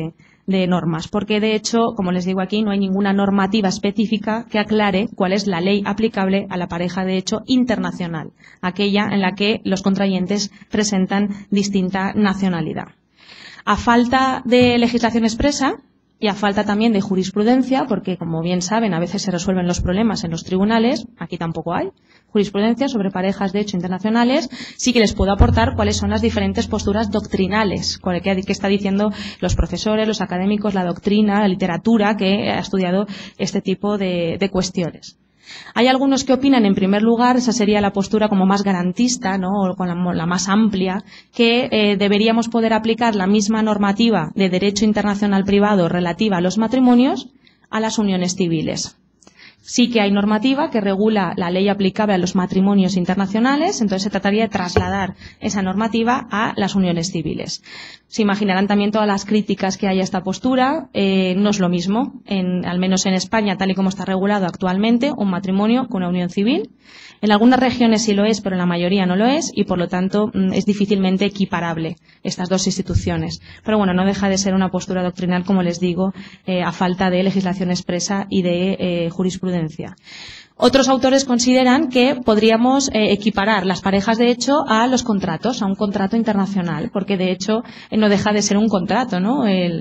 de normas, porque de hecho, como les digo aquí, no hay ninguna normativa específica que aclare cuál es la ley aplicable a la pareja de hecho internacional, aquella en la que los contrayentes presentan distinta nacionalidad. A falta de legislación expresa y a falta también de jurisprudencia, porque como bien saben, a veces se resuelven los problemas en los tribunales, aquí tampoco hay jurisprudencia sobre parejas de hecho internacionales, sí que les puedo aportar cuáles son las diferentes posturas doctrinales, que está diciendo los profesores, los académicos, la doctrina, la literatura que ha estudiado este tipo de cuestiones. Hay algunos que opinan, en primer lugar, esa sería la postura como más garantista, ¿no?, o con la más amplia, que deberíamos poder aplicar la misma normativa de derecho internacional privado relativa a los matrimonios a las uniones civiles. Sí que hay normativa que regula la ley aplicable a los matrimonios internacionales, entonces se trataría de trasladar esa normativa a las uniones civiles. Se imaginarán también todas las críticas que hay a esta postura. No es lo mismo, al menos en España, tal y como está regulado actualmente, un matrimonio con una unión civil. En algunas regiones sí lo es, pero en la mayoría no lo es, y por lo tanto es difícilmente equiparable estas dos instituciones. Pero bueno, no deja de ser una postura doctrinal, como les digo, a falta de legislación expresa y de jurisprudencia. Otros autores consideran que podríamos equiparar las parejas de hecho a los contratos, a un contrato internacional, porque de hecho no deja de ser un contrato, ¿no?,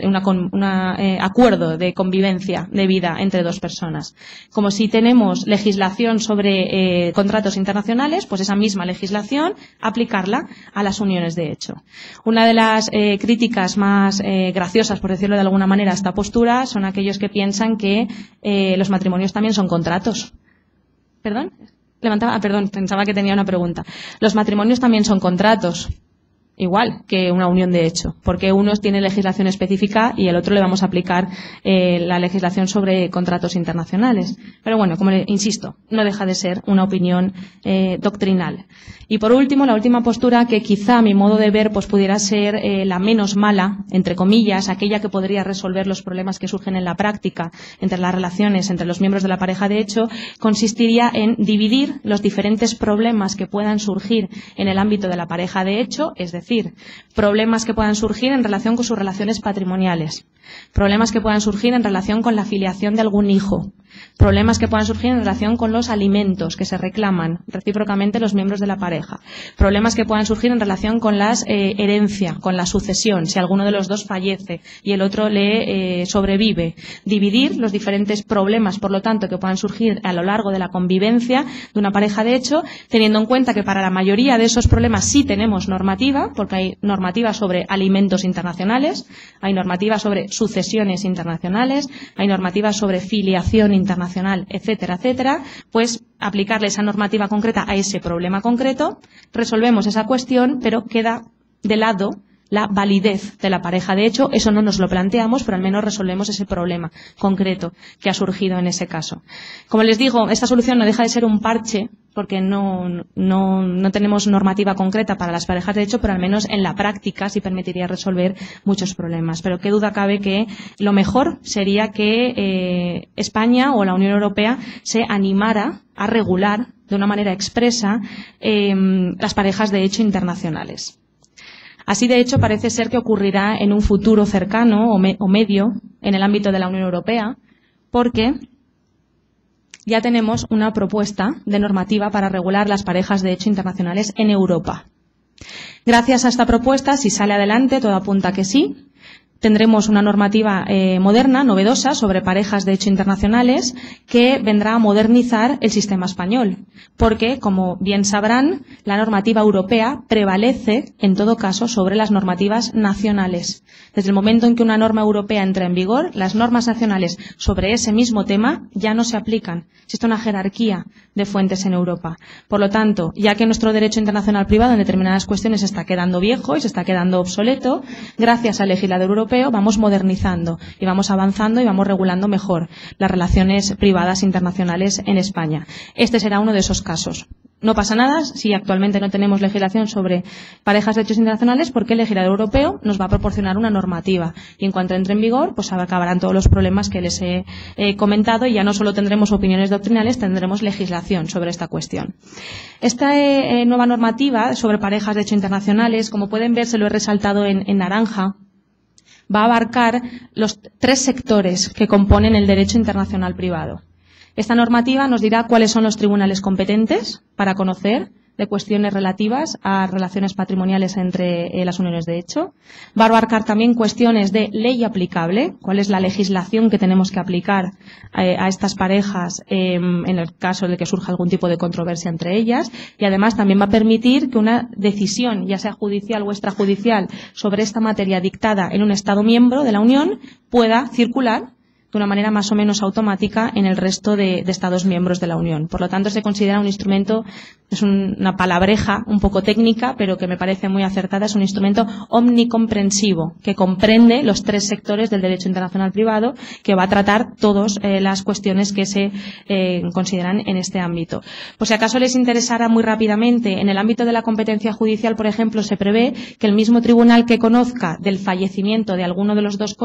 un acuerdo de convivencia de vida entre dos personas. Como si tenemos legislación sobre contratos internacionales, pues esa misma legislación aplicarla a las uniones de hecho. Una de las críticas más graciosas, por decirlo de alguna manera, a esta postura son aquellos que piensan que los matrimonios también son contratos. ¿Perdón? Perdón, pensaba que tenía una pregunta. Los matrimonios también son contratos, igual que una unión de hecho, porque uno tiene legislación específica y el otro le vamos a aplicar la legislación sobre contratos internacionales. Pero bueno, como insisto, no deja de ser una opinión doctrinal. Y por último, la última postura, que quizá a mi modo de ver pues pudiera ser la menos mala, entre comillas, aquella que podría resolver los problemas que surgen en la práctica entre las relaciones entre los miembros de la pareja de hecho, consistiría en dividir los diferentes problemas que puedan surgir en el ámbito de la pareja de hecho, es decir, problemas que puedan surgir en relación con sus relaciones patrimoniales, problemas que puedan surgir en relación con la filiación de algún hijo, problemas que puedan surgir en relación con los alimentos que se reclaman recíprocamente los miembros de la pareja, problemas que puedan surgir en relación con la herencia, con la sucesión, si alguno de los dos fallece y el otro le sobrevive. Dividir los diferentes problemas, por lo tanto, que puedan surgir a lo largo de la convivencia de una pareja de hecho, teniendo en cuenta que para la mayoría de esos problemas sí tenemos normativa, porque hay normativa sobre alimentos internacionales, hay normativa sobre sucesiones internacionales, hay normativa sobre filiación internacional, etcétera, etcétera, pues aplicarle esa normativa concreta a ese problema concreto, resolvemos esa cuestión, pero queda de lado la validez de la pareja de hecho. Eso no nos lo planteamos, pero al menos resolvemos ese problema concreto que ha surgido en ese caso. Como les digo, esta solución no deja de ser un parche, porque no tenemos normativa concreta para las parejas de hecho, pero al menos en la práctica sí permitiría resolver muchos problemas. Pero qué duda cabe que lo mejor sería que España o la Unión Europea se animara a regular de una manera expresa las parejas de hecho internacionales. Así, de hecho, parece ser que ocurrirá en un futuro cercano o medio en el ámbito de la Unión Europea, porque ya tenemos una propuesta de normativa para regular las parejas de hecho internacionales en Europa. Gracias a esta propuesta, si sale adelante, todo apunta a que sí, tendremos una normativa moderna, novedosa, sobre parejas de hecho internacionales, que vendrá a modernizar el sistema español. Porque, como bien sabrán, la normativa europea prevalece, en todo caso, sobre las normativas nacionales. Desde el momento en que una norma europea entra en vigor, las normas nacionales sobre ese mismo tema ya no se aplican. Existe una jerarquía de fuentes en Europa. Por lo tanto, ya que nuestro derecho internacional privado en determinadas cuestiones se está quedando viejo y se está quedando obsoleto, gracias al legislador europeo vamos modernizando y vamos avanzando y vamos regulando mejor las relaciones privadas internacionales en España. Este será uno de esos casos. No pasa nada si actualmente no tenemos legislación sobre parejas de hechos internacionales, porque el legislador europeo nos va a proporcionar una normativa y en cuanto entre en vigor pues acabarán todos los problemas que les he comentado y ya no solo tendremos opiniones doctrinales, tendremos legislación sobre esta cuestión. Esta nueva normativa sobre parejas de hechos internacionales, como pueden ver, se lo he resaltado en naranja, va a abarcar los 3 sectores que componen el derecho internacional privado. Esta normativa nos dirá cuáles son los tribunales competentes para conocer de cuestiones relativas a relaciones patrimoniales entre las uniones de hecho. Va a abarcar también cuestiones de ley aplicable, cuál es la legislación que tenemos que aplicar a estas parejas en el caso de que surja algún tipo de controversia entre ellas, y además también va a permitir que una decisión, ya sea judicial o extrajudicial, sobre esta materia dictada en un Estado miembro de la Unión pueda circular de una manera más o menos automática en el resto de Estados miembros de la Unión. Por lo tanto, se considera un instrumento, es una palabreja un poco técnica, pero que me parece muy acertada, es un instrumento omnicomprensivo, que comprende los 3 sectores del derecho internacional privado, que va a tratar todas las cuestiones que se consideran en este ámbito. Por si acaso les interesara muy rápidamente, en el ámbito de la competencia judicial, por ejemplo, se prevé que el mismo tribunal que conozca del fallecimiento de alguno de los 2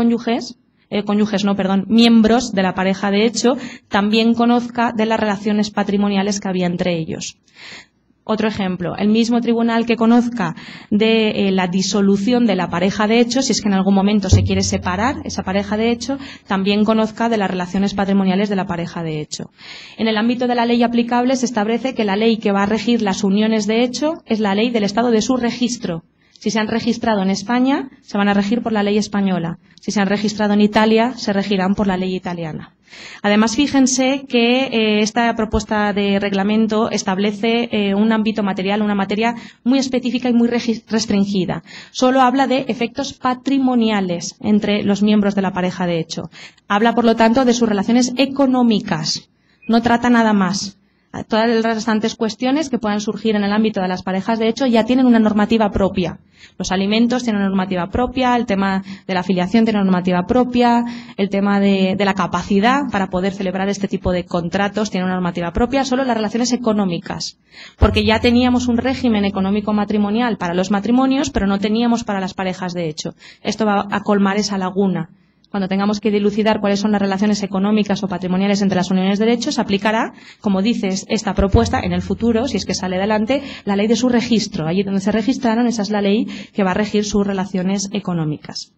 miembros de la pareja de hecho, también conozca de las relaciones patrimoniales que había entre ellos. Otro ejemplo, el mismo tribunal que conozca de la disolución de la pareja de hecho, si es que en algún momento se quiere separar esa pareja de hecho, también conozca de las relaciones patrimoniales de la pareja de hecho. En el ámbito de la ley aplicable se establece que la ley que va a regir las uniones de hecho es la ley del estado de su registro. Si se han registrado en España, se van a regir por la ley española. Si se han registrado en Italia, se regirán por la ley italiana. Además, fíjense que esta propuesta de reglamento establece un ámbito material, una materia muy específica y muy restringida. Solo habla de efectos patrimoniales entre los miembros de la pareja de hecho. Habla, por lo tanto, de sus relaciones económicas. No trata nada más. Todas las restantes cuestiones que puedan surgir en el ámbito de las parejas de hecho ya tienen una normativa propia. Los alimentos tienen una normativa propia, el tema de la afiliación tiene una normativa propia, el tema de la capacidad para poder celebrar este tipo de contratos tiene una normativa propia, solo las relaciones económicas. Porque ya teníamos un régimen económico matrimonial para los matrimonios, pero no teníamos para las parejas de hecho. Esto va a colmar esa laguna. Cuando tengamos que dilucidar cuáles son las relaciones económicas o patrimoniales entre las uniones de derecho, se aplicará, como dice esta propuesta, en el futuro, si es que sale adelante, la ley de su registro. Allí donde se registraron, esa es la ley que va a regir sus relaciones económicas.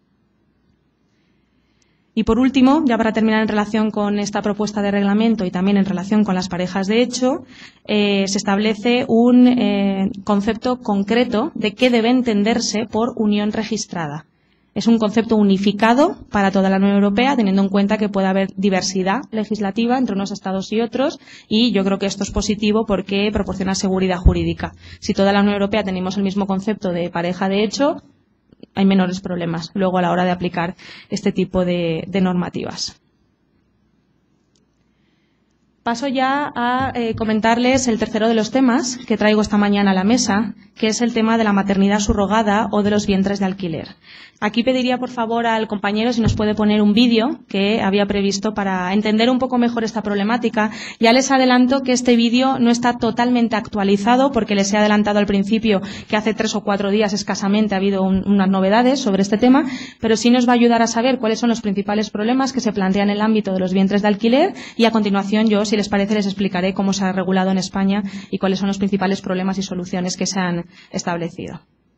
Y por último, ya para terminar en relación con esta propuesta de reglamento y también en relación con las parejas de hecho, se establece un concepto concreto de qué debe entenderse por unión registrada. Es un concepto unificado para toda la Unión Europea, teniendo en cuenta que puede haber diversidad legislativa entre unos estados y otros, y yo creo que esto es positivo porque proporciona seguridad jurídica. Si toda la Unión Europea tenemos el mismo concepto de pareja de hecho, hay menores problemas luego a la hora de aplicar este tipo de normativas. Paso ya a comentarles el tercero de los temas que traigo esta mañana a la mesa, que es el tema de la maternidad subrogada o de los vientres de alquiler. Aquí pediría, por favor, al compañero si nos puede poner un vídeo que había previsto para entender un poco mejor esta problemática. Ya les adelanto que este vídeo no está totalmente actualizado porque les he adelantado al principio que hace 3 o 4 días escasamente ha habido unas novedades sobre este tema, pero sí nos va a ayudar a saber cuáles son los principales problemas que se plantean en el ámbito de los vientres de alquiler y a continuación yo, si les parece, les explicaré cómo se ha regulado en España y cuáles son los principales problemas y soluciones que se han establecido.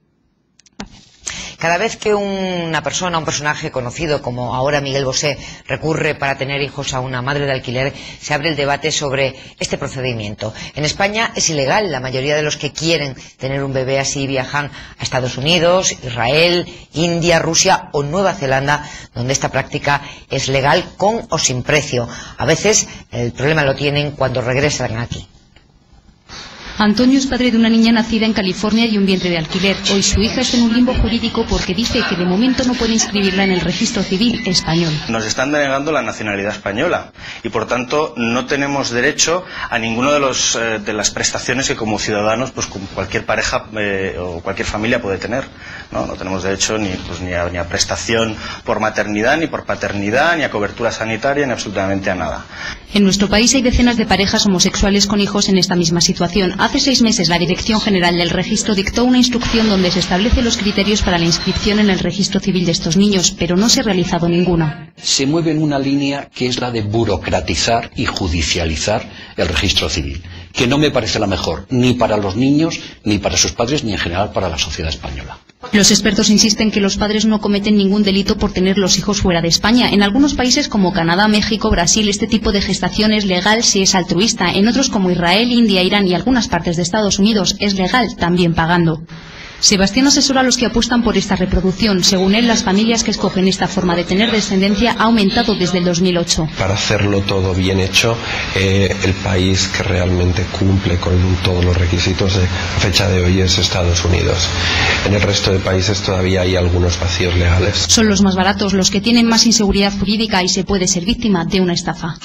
Cada vez que una persona, un personaje conocido como ahora Miguel Bosé, recurre para tener hijos a una madre de alquiler, se abre el debate sobre este procedimiento. En España es ilegal. La mayoría de los que quieren tener un bebé así viajan a Estados Unidos, Israel, India, Rusia o Nueva Zelanda, donde esta práctica es legal con o sin precio. A veces el problema lo tienen cuando regresan aquí. Antonio es padre de una niña nacida en California y un vientre de alquiler. Hoy su hija está en un limbo jurídico porque dice que de momento no puede inscribirla en el registro civil español. Nos están denegando la nacionalidad española y por tanto no tenemos derecho a ninguno de las prestaciones que como ciudadanos pues como cualquier pareja o cualquier familia puede tener. No tenemos derecho ni a prestación por maternidad, ni por paternidad, ni a cobertura sanitaria, ni absolutamente a nada. En nuestro país hay decenas de parejas homosexuales con hijos en esta misma situación. Hace 6 meses la Dirección General del Registro dictó una instrucción donde se establecen los criterios para la inscripción en el registro civil de estos niños, pero no se ha realizado ninguna. Se mueve en una línea que es la de burocratizar y judicializar el registro civil, que no me parece la mejor, ni para los niños, ni para sus padres, ni en general para la sociedad española. Los expertos insisten que los padres no cometen ningún delito por tener los hijos fuera de España. En algunos países como Canadá, México, Brasil, este tipo de gestación es legal si es altruista. En otros como Israel, India, Irán y algunas partes de Estados Unidos es legal, también pagando. Sebastián asesora a los que apuestan por esta reproducción. Según él, las familias que escogen esta forma de tener descendencia ha aumentado desde el 2008. Para hacerlo todo bien hecho, el país que realmente cumple con todos los requisitos de fecha de hoy es Estados Unidos. En el resto de países todavía hay algunos vacíos legales. Son los más baratos, los que tienen más inseguridad jurídica y se puede ser víctima de una estafa.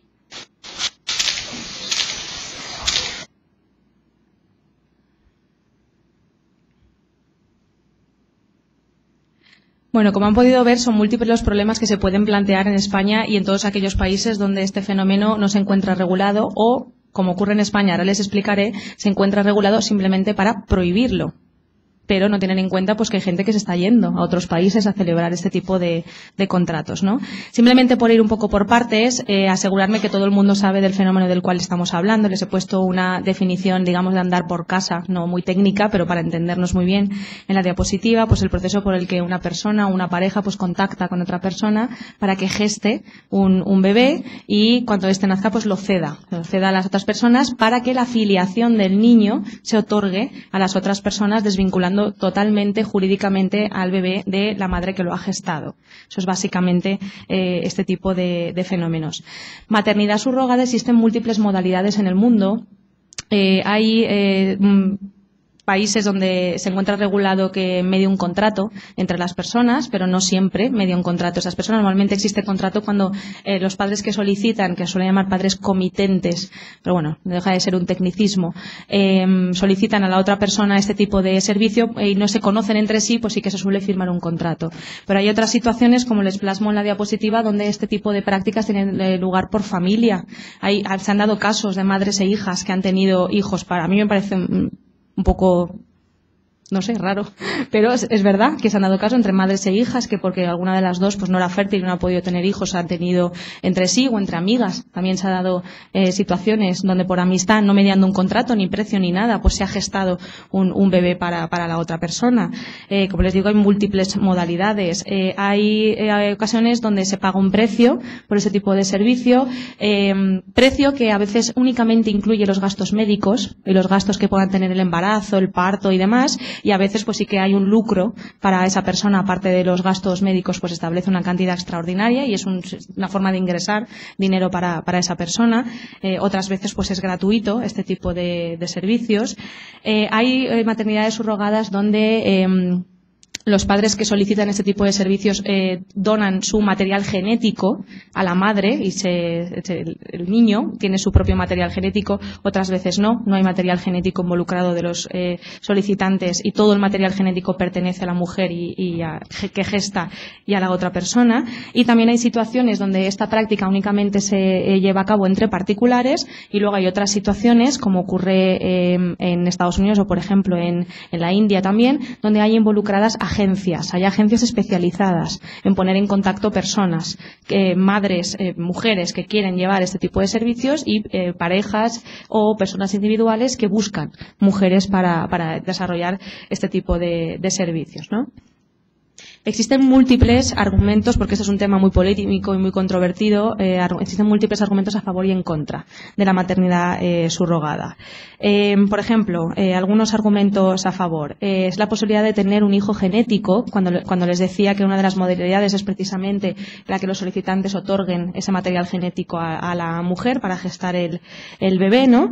Bueno, como han podido ver, son múltiples los problemas que se pueden plantear en España y en todos aquellos países donde este fenómeno no se encuentra regulado o, como ocurre en España, ahora les explicaré, se encuentra regulado simplemente para prohibirlo. Pero no tienen en cuenta pues que hay gente que se está yendo a otros países a celebrar este tipo de contratos, ¿no? Simplemente por ir un poco por partes, asegurarme que todo el mundo sabe del fenómeno del cual estamos hablando. Les he puesto una definición, digamos, de andar por casa, no muy técnica, pero para entendernos muy bien en la diapositiva, pues el proceso por el que una persona o una pareja pues contacta con otra persona para que geste un bebé y cuando éste nazca pues lo ceda a las otras personas para que la filiación del niño se otorgue a las otras personas desvinculando totalmente jurídicamente al bebé de la madre que lo ha gestado. Eso es básicamente este tipo de fenómenos. Maternidad subrogada, existen múltiples modalidades en el mundo. Hay países donde se encuentra regulado que media un contrato entre las personas, pero no siempre media un contrato. Esas personas normalmente existe contrato cuando los padres que solicitan, que suelen llamar padres comitentes, pero bueno, no deja de ser un tecnicismo, solicitan a la otra persona este tipo de servicio y no se conocen entre sí, pues sí que se suele firmar un contrato. Pero hay otras situaciones, como les plasmo en la diapositiva, donde este tipo de prácticas tienen lugar por familia. Se han dado casos de madres e hijas que han tenido hijos. Para mí me parece un poco, no sé, raro, pero es verdad que se han dado casos entre madres e hijas que porque alguna de las dos pues no era fértil y no ha podido tener hijos, han tenido entre sí o entre amigas. También se ha dado situaciones donde por amistad, no mediando un contrato, ni precio ni nada, pues se ha gestado un bebé para la otra persona. Como les digo, hay múltiples modalidades. Hay ocasiones donde se paga un precio por ese tipo de servicio, precio que a veces únicamente incluye los gastos médicos y los gastos que puedan tener el embarazo, el parto y demás. Y a veces pues sí que hay un lucro para esa persona, aparte de los gastos médicos, pues establece una cantidad extraordinaria y es una forma de ingresar dinero para esa persona. Otras veces pues es gratuito este tipo de servicios. Hay maternidades subrogadas donde los padres que solicitan este tipo de servicios donan su material genético a la madre y el niño tiene su propio material genético. Otras veces no hay material genético involucrado de los solicitantes y todo el material genético pertenece a la mujer que gesta y a la otra persona. Y también hay situaciones donde esta práctica únicamente se lleva a cabo entre particulares y luego hay otras situaciones, como ocurre en Estados Unidos o por ejemplo en la India también, donde hay involucradas hay agencias especializadas en poner en contacto personas, madres, mujeres que quieren llevar este tipo de servicios y parejas o personas individuales que buscan mujeres para desarrollar este tipo de servicios, ¿no? Existen múltiples argumentos, porque este es un tema muy polémico y muy controvertido, existen múltiples argumentos a favor y en contra de la maternidad subrogada. Por ejemplo, algunos argumentos a favor. Es la posibilidad de tener un hijo genético, cuando les decía que una de las modalidades es precisamente la que los solicitantes otorguen ese material genético a la mujer para gestar el bebé, ¿no?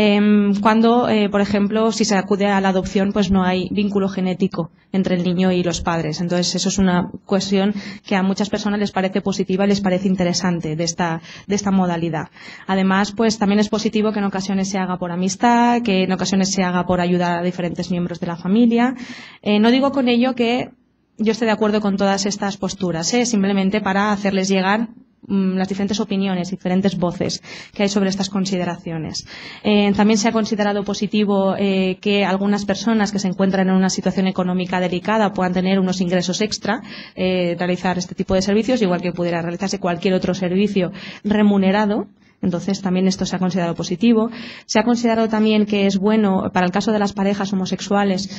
Cuando, por ejemplo, si se acude a la adopción, pues no hay vínculo genético entre el niño y los padres. Entonces, eso es una cuestión que a muchas personas les parece positiva y les parece interesante de esta modalidad. Además, pues también es positivo que en ocasiones se haga por amistad, que en ocasiones se haga por ayudar a diferentes miembros de la familia. No digo con ello que yo esté de acuerdo con todas estas posturas, simplemente para hacerles llegar las diferentes opiniones, diferentes voces que hay sobre estas consideraciones. También se ha considerado positivo que algunas personas que se encuentran en una situación económica delicada puedan tener unos ingresos extra, realizar este tipo de servicios, igual que pudiera realizarse cualquier otro servicio remunerado. Entonces, también esto se ha considerado positivo. Se ha considerado también que es bueno para el caso de las parejas homosexuales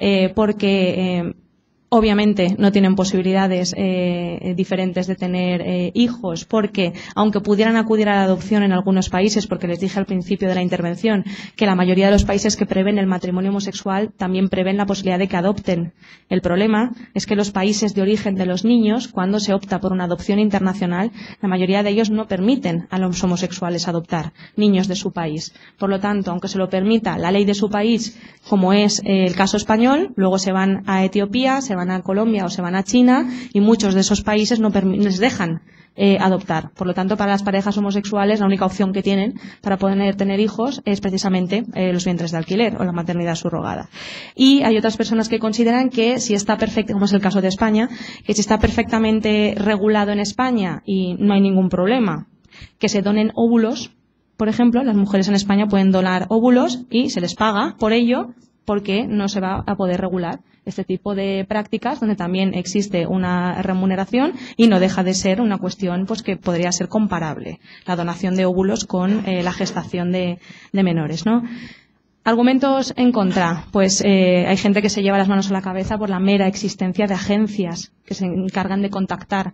porque obviamente no tienen posibilidades diferentes de tener hijos, porque aunque pudieran acudir a la adopción en algunos países, porque les dije al principio de la intervención que la mayoría de los países que prevén el matrimonio homosexual también prevén la posibilidad de que adopten. El problema es que los países de origen de los niños, cuando se opta por una adopción internacional, la mayoría de ellos no permiten a los homosexuales adoptar niños de su país. Por lo tanto, aunque se lo permita la ley de su país, como es el caso español, luego se van a Etiopía, se van a Colombia o se van a China y muchos de esos países no les dejan adoptar. Por lo tanto, para las parejas homosexuales la única opción que tienen para poder tener hijos es precisamente los vientres de alquiler o la maternidad subrogada. Y hay otras personas que consideran que si está perfecto, como es el caso de España, que si está perfectamente regulado en España y no hay ningún problema, que se donen óvulos. Por ejemplo, las mujeres en España pueden donar óvulos y se les paga por ello, porque no se va a poder regular este tipo de prácticas donde también existe una remuneración y no deja de ser una cuestión pues que podría ser comparable, la donación de óvulos con la gestación de menores, ¿no? Argumentos en contra. Pues hay gente que se lleva las manos a la cabeza por la mera existencia de agencias que se encargan de contactar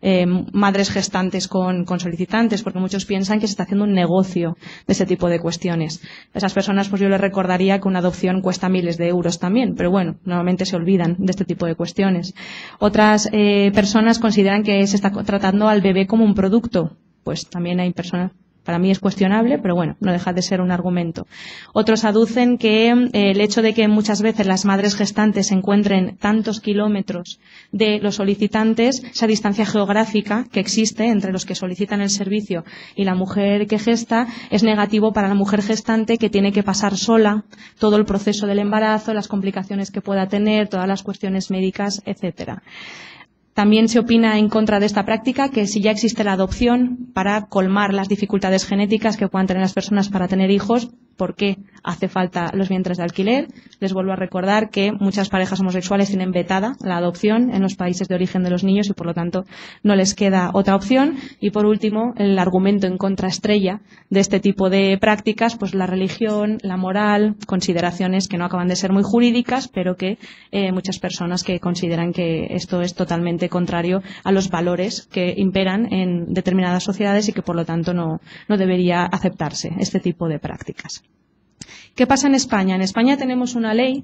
madres gestantes con solicitantes, porque muchos piensan que se está haciendo un negocio de este tipo de cuestiones. A esas personas pues yo les recordaría que una adopción cuesta miles de euros también, pero bueno, normalmente se olvidan de este tipo de cuestiones. Otras personas consideran que se está tratando al bebé como un producto. Pues también hay personas. Para mí es cuestionable, pero bueno, no deja de ser un argumento. Otros aducen que el hecho de que muchas veces las madres gestantes se encuentren tantos kilómetros de los solicitantes, esa distancia geográfica que existe entre los que solicitan el servicio y la mujer que gesta, es negativo para la mujer gestante, que tiene que pasar sola todo el proceso del embarazo, las complicaciones que pueda tener, todas las cuestiones médicas, etcétera. También se opina en contra de esta práctica que si ya existe la adopción para colmar las dificultades genéticas que puedan tener las personas para tener hijos, ¿por qué hace falta los vientres de alquiler? Les vuelvo a recordar que muchas parejas homosexuales tienen vetada la adopción en los países de origen de los niños y por lo tanto no les queda otra opción. Y por último, el argumento en contra estrella de este tipo de prácticas, pues la religión, la moral, consideraciones que no acaban de ser muy jurídicas, pero que muchas personas que consideran que esto es totalmente contrario a los valores que imperan en determinadas sociedades y que por lo tanto no debería aceptarse este tipo de prácticas. ¿Qué pasa en España? En España tenemos una ley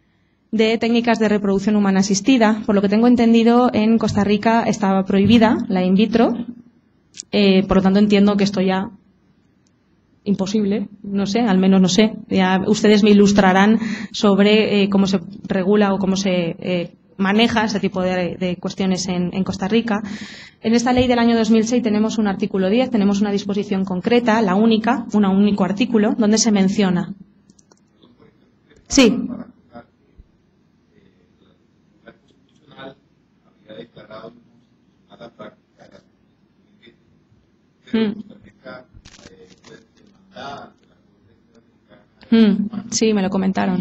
de técnicas de reproducción humana asistida. Por lo que tengo entendido, en Costa Rica estaba prohibida la in vitro. Por lo tanto, entiendo que esto ya imposible, no sé, al menos no sé. Ya ustedes me ilustrarán sobre cómo se regula o cómo se maneja este tipo de cuestiones en Costa Rica. En esta ley del año 2006 tenemos un artículo 10, tenemos una disposición concreta, la única, un único artículo, donde se menciona. Sí. Sí, me lo comentaron.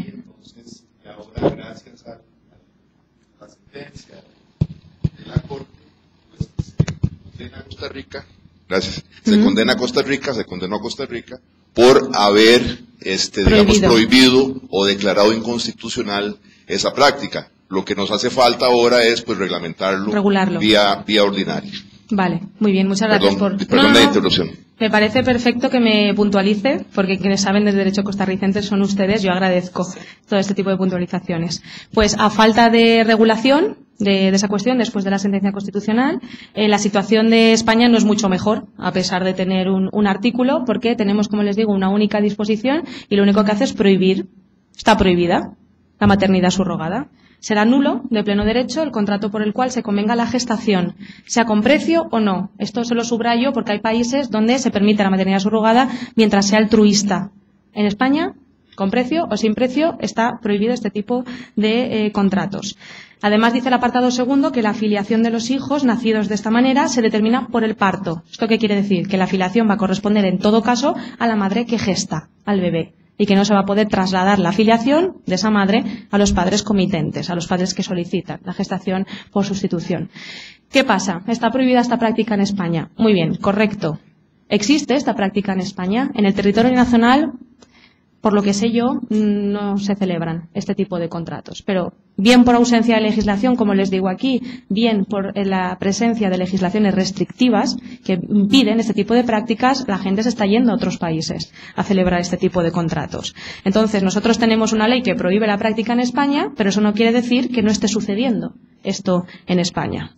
De la Corte, pues, se condena a Costa Rica, gracias, se condena a Costa Rica, se condenó a Costa Rica por haber, digamos, prohibido o declarado inconstitucional esa práctica. Lo que nos hace falta ahora es, pues, regularlo. Vía ordinaria. Vale, muy bien, muchas gracias Perdón la interrupción. Me parece perfecto que me puntualice, porque quienes saben del derecho costarricense son ustedes. Yo agradezco todo este tipo de puntualizaciones. Pues a falta de regulación de esa cuestión, después de la sentencia constitucional, la situación de España no es mucho mejor, a pesar de tener un artículo, porque tenemos, como les digo, una única disposición y lo único que hace es prohibir, está prohibida, la maternidad subrogada. Será nulo, de pleno derecho, el contrato por el cual se convenga la gestación, sea con precio o no. Esto se lo subrayo porque hay países donde se permite la maternidad subrogada mientras sea altruista. En España, con precio o sin precio, está prohibido este tipo de contratos. Además, dice el apartado segundo que la filiación de los hijos nacidos de esta manera se determina por el parto. ¿Esto qué quiere decir? Que la filiación va a corresponder en todo caso a la madre que gesta al bebé, y que no se va a poder trasladar la filiación de esa madre a los padres comitentes, a los padres que solicitan la gestación por sustitución. ¿Qué pasa? ¿Está prohibida esta práctica en España? Muy bien, correcto. Existe esta práctica en España. En el territorio nacional, por lo que sé yo, no se celebran este tipo de contratos. Pero bien por ausencia de legislación, como les digo aquí, bien por la presencia de legislaciones restrictivas que impiden este tipo de prácticas, la gente se está yendo a otros países a celebrar este tipo de contratos. Entonces, nosotros tenemos una ley que prohíbe la práctica en España, pero eso no quiere decir que no esté sucediendo esto en España.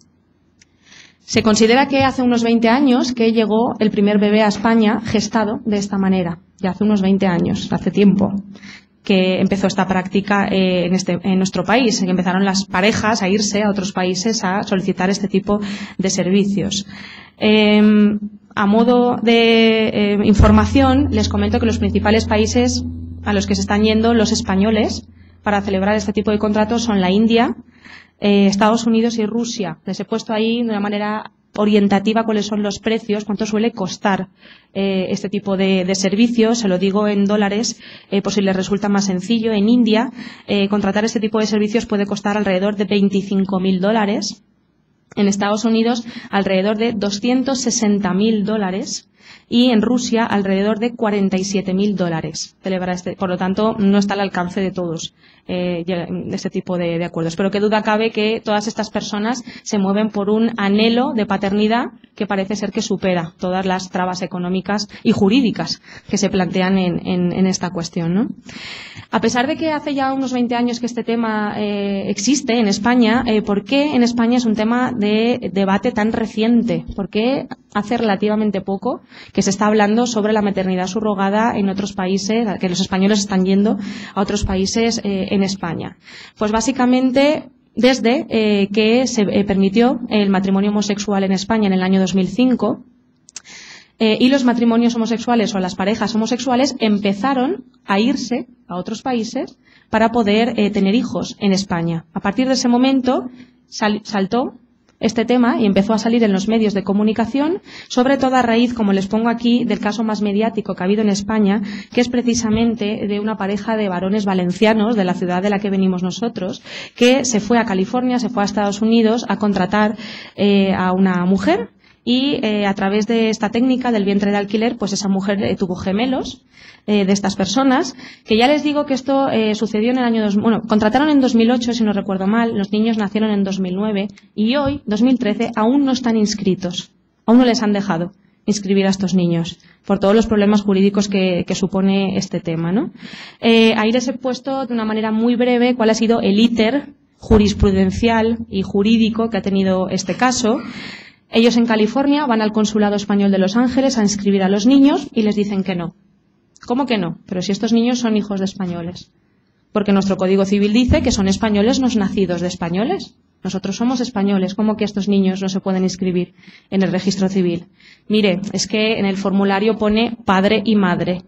Se considera que hace unos 20 años que llegó el primer bebé a España gestado de esta manera. Ya hace unos 20 años, hace tiempo, que empezó esta práctica en nuestro país, que empezaron las parejas a irse a otros países a solicitar este tipo de servicios. A modo de información, les comento que los principales países a los que se están yendo los españoles para celebrar este tipo de contratos son la India, Estados Unidos y Rusia. Les he puesto ahí de una manera orientativa cuáles son los precios, cuánto suele costar este tipo de servicios. Se lo digo en dólares por si les resulta más sencillo. En India, contratar este tipo de servicios puede costar alrededor de $25.000. En Estados Unidos, alrededor de $260.000. Y en Rusia, alrededor de $47.000. Celebrar por lo tanto, no está al alcance de todos este tipo de acuerdos. Pero qué duda cabe que todas estas personas se mueven por un anhelo de paternidad que parece ser que supera todas las trabas económicas y jurídicas que se plantean en esta cuestión, ¿no? A pesar de que hace ya unos 20 años que este tema existe en España, ¿por qué en España es un tema de debate tan reciente? ¿Por qué hace relativamente poco que se está hablando sobre la maternidad subrogada en otros países, que los españoles están yendo a otros países en España? Pues básicamente desde que se permitió el matrimonio homosexual en España en el año 2005, y los matrimonios homosexuales o las parejas homosexuales empezaron a irse a otros países para poder tener hijos en España. A partir de ese momento saltó este tema y empezó a salir en los medios de comunicación, sobre todo a raíz, como les pongo aquí, del caso más mediático que ha habido en España, que es precisamente de una pareja de varones valencianos de la ciudad de la que venimos nosotros, que se fue a California, se fue a Estados Unidos a contratar a una mujer. Y a través de esta técnica del vientre de alquiler, pues esa mujer tuvo gemelos de estas personas, que ya les digo que esto sucedió en el año contrataron en 2008, si no recuerdo mal, los niños nacieron en 2009 y hoy, 2013, aún no están inscritos, aún no les han dejado inscribir a estos niños, por todos los problemas jurídicos que supone este tema, ¿no? Ahí les he puesto de una manera muy breve cuál ha sido el íter jurisprudencial y jurídico que ha tenido este caso. Ellos en California van al Consulado Español de Los Ángeles a inscribir a los niños y les dicen que no. ¿Cómo que no? Pero si estos niños son hijos de españoles. Porque nuestro Código Civil dice que son españoles no nacidos de españoles. Nosotros somos españoles. ¿Cómo que estos niños no se pueden inscribir en el registro civil? Mire, es que en el formulario pone padre y madre.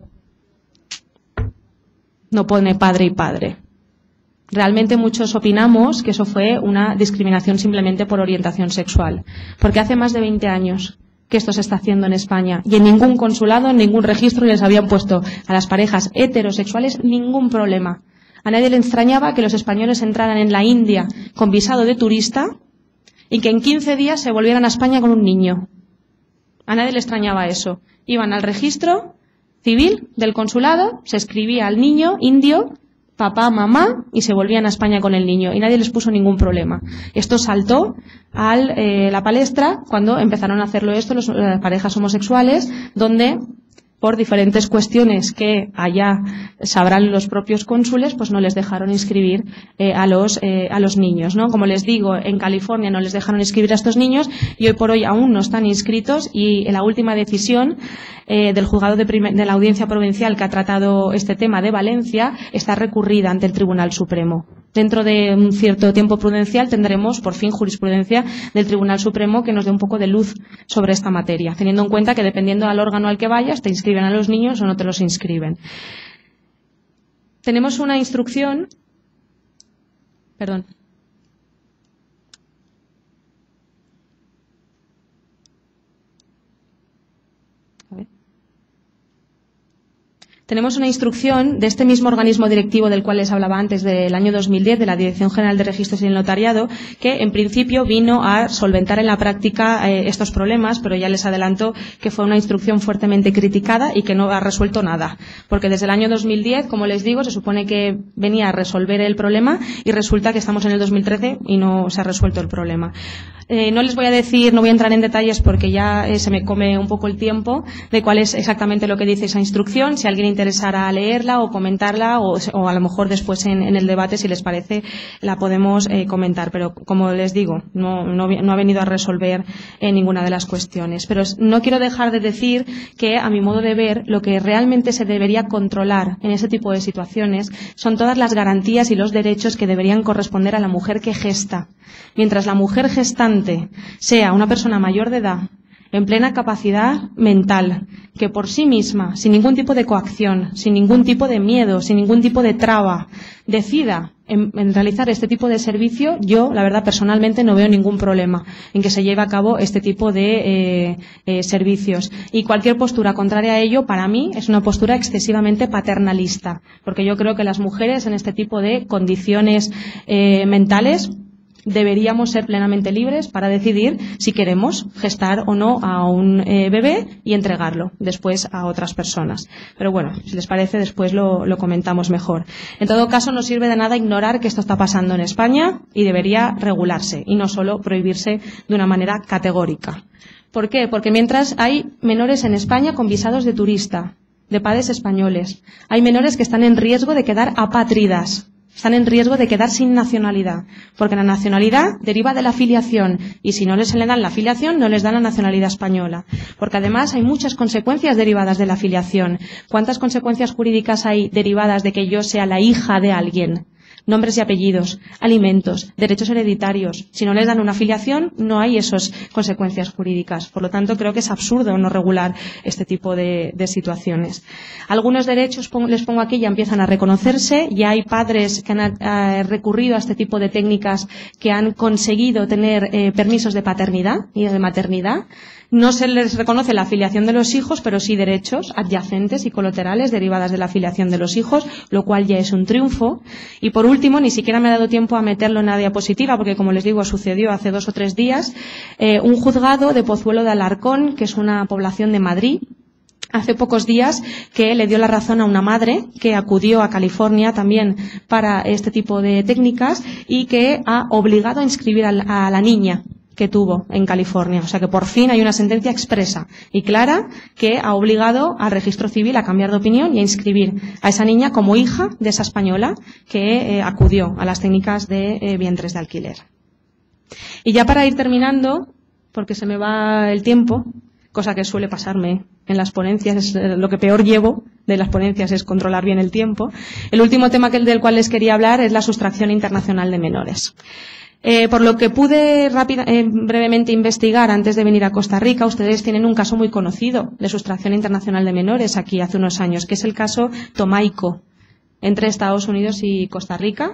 No pone padre y padre. Realmente muchos opinamos que eso fue una discriminación simplemente por orientación sexual, porque hace más de 20 años que esto se está haciendo en España y en ningún consulado, en ningún registro les habían puesto a las parejas heterosexuales ningún problema. A nadie le extrañaba que los españoles entraran en la India con visado de turista y que en 15 días se volvieran a España con un niño. A nadie le extrañaba eso. Iban al registro civil del consulado, se escribía al niño indio, papá, mamá, y se volvían a España con el niño y nadie les puso ningún problema. Esto saltó a la palestra cuando empezaron a hacerlo las parejas homosexuales, donde por diferentes cuestiones que allá sabrán los propios cónsules, pues no les dejaron inscribir a los niños, ¿no? Como les digo, en California no les dejaron inscribir a estos niños y hoy por hoy aún no están inscritos y la última decisión del juzgado de la Audiencia Provincial que ha tratado este tema de Valencia está recurrida ante el Tribunal Supremo. Dentro de un cierto tiempo prudencial tendremos, por fin, jurisprudencia del Tribunal Supremo que nos dé un poco de luz sobre esta materia, teniendo en cuenta que dependiendo del órgano al que vayas, te inscriben a los niños o no te los inscriben. Tenemos una instrucción. Perdón. A ver. tenemos una instrucción de este mismo organismo directivo del cual les hablaba antes, del año 2010, de la Dirección General de Registros y el Notariado, que en principio vino a solventar en la práctica estos problemas, pero ya les adelanto que fue una instrucción fuertemente criticada y que no ha resuelto nada. Porque desde el año 2010, como les digo, se supone que venía a resolver el problema y resulta que estamos en el 2013 y no se ha resuelto el problema. No les voy a decir, no voy a entrar en detalles porque ya se me come un poco el tiempo de cuál es exactamente lo que dice esa instrucción. Si a alguien interesara leerla o comentarla o a lo mejor después en el debate, si les parece, la podemos comentar. Pero como les digo, no ha venido a resolver ninguna de las cuestiones. Pero no quiero dejar de decir que, a mi modo de ver, lo que realmente se debería controlar en ese tipo de situaciones son todas las garantías y los derechos que deberían corresponder a la mujer que gesta. Mientras la mujer gestante sea una persona mayor de edad, en plena capacidad mental, que por sí misma, sin ningún tipo de coacción, sin ningún tipo de miedo, sin ningún tipo de traba, decida en realizar este tipo de servicio, yo, la verdad, personalmente no veo ningún problema en que se lleve a cabo este tipo de servicios. Y cualquier postura contraria a ello, para mí, es una postura excesivamente paternalista, porque yo creo que las mujeres en este tipo de condiciones mentales deberíamos ser plenamente libres para decidir si queremos gestar o no a un bebé y entregarlo después a otras personas. Pero bueno, si les parece, después lo comentamos mejor. En todo caso, no sirve de nada ignorar que esto está pasando en España y debería regularse y no solo prohibirse de una manera categórica. ¿Por qué? Porque mientras hay menores en España con visados de turista, de padres españoles, hay menores que están en riesgo de quedar apátridas. Están en riesgo de quedar sin nacionalidad, porque la nacionalidad deriva de la filiación y si no les le dan la filiación no les dan la nacionalidad española, porque además hay muchas consecuencias derivadas de la filiación. ¿Cuántas consecuencias jurídicas hay derivadas de que yo sea la hija de alguien? Nombres y apellidos, alimentos, derechos hereditarios. Si no les dan una filiación, no hay esas consecuencias jurídicas. Por lo tanto, creo que es absurdo no regular este tipo de situaciones. Algunos derechos, les pongo aquí, ya empiezan a reconocerse. Ya hay padres que han recurrido a este tipo de técnicas que han conseguido tener permisos de paternidad y de maternidad. No se les reconoce la afiliación de los hijos, pero sí derechos adyacentes y colaterales derivadas de la afiliación de los hijos, lo cual ya es un triunfo. Y por último, ni siquiera me ha dado tiempo a meterlo en la diapositiva, porque como les digo, sucedió hace 2 o 3 días, un juzgado de Pozuelo de Alarcón, que es una población de Madrid, hace pocos días que le dio la razón a una madre que acudió a California también para este tipo de técnicas y que ha obligado a inscribir a la niña que tuvo en California. O sea que por fin hay una sentencia expresa y clara que ha obligado al registro civil a cambiar de opinión y a inscribir a esa niña como hija de esa española que acudió a las técnicas de vientres de alquiler. Y ya para ir terminando, porque se me va el tiempo, cosa que suele pasarme en las ponencias, es lo que peor llevo de las ponencias es controlar bien el tiempo. El último tema del cual les quería hablar es la sustracción internacional de menores. Por lo que pude brevemente investigar antes de venir a Costa Rica, ustedes tienen un caso muy conocido de sustracción internacional de menores aquí hace unos años, que es el caso Tomaico, entre Estados Unidos y Costa Rica.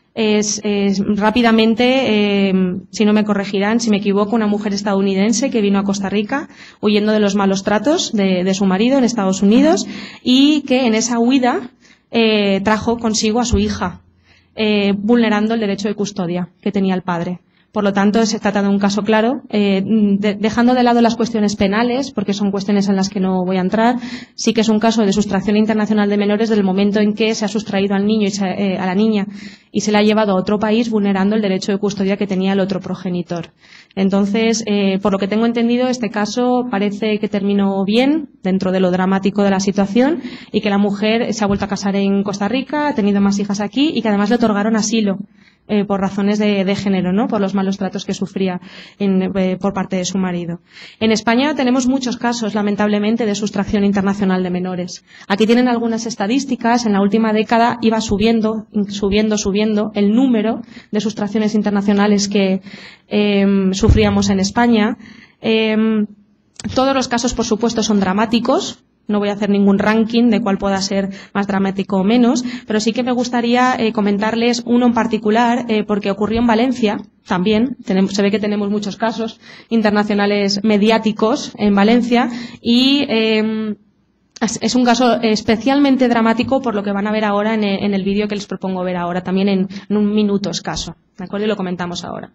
Rápidamente, si no me corregirán, si me equivoco, una mujer estadounidense que vino a Costa Rica huyendo de los malos tratos de su marido en Estados Unidos y que en esa huida trajo consigo a su hija, vulnerando el derecho de custodia que tenía el padre. Por lo tanto, se trata de un caso claro, dejando de lado las cuestiones penales, porque son cuestiones en las que no voy a entrar. Sí que es un caso de sustracción internacional de menores desde el momento en que se ha sustraído al niño y a la niña y se le ha llevado a otro país vulnerando el derecho de custodia que tenía el otro progenitor. Entonces, por lo que tengo entendido, este caso parece que terminó bien dentro de lo dramático de la situación y que la mujer se ha vuelto a casar en Costa Rica, ha tenido más hijas aquí y que además le otorgaron asilo. Por razones de género, ¿no? Por los malos tratos que sufría por parte de su marido. En España tenemos muchos casos, lamentablemente, de sustracción internacional de menores. Aquí tienen algunas estadísticas. En la última década iba subiendo el número de sustracciones internacionales que sufríamos en España. Todos los casos, por supuesto, son dramáticos. No voy a hacer ningún ranking de cuál pueda ser más dramático o menos, pero sí que me gustaría comentarles uno en particular, porque ocurrió en Valencia también. Se ve que tenemos muchos casos internacionales mediáticos en Valencia y Es un caso especialmente dramático por lo que van a ver ahora en el vídeo que les propongo ver ahora, también en un minuto escaso, ¿de acuerdo? Y lo comentamos ahora.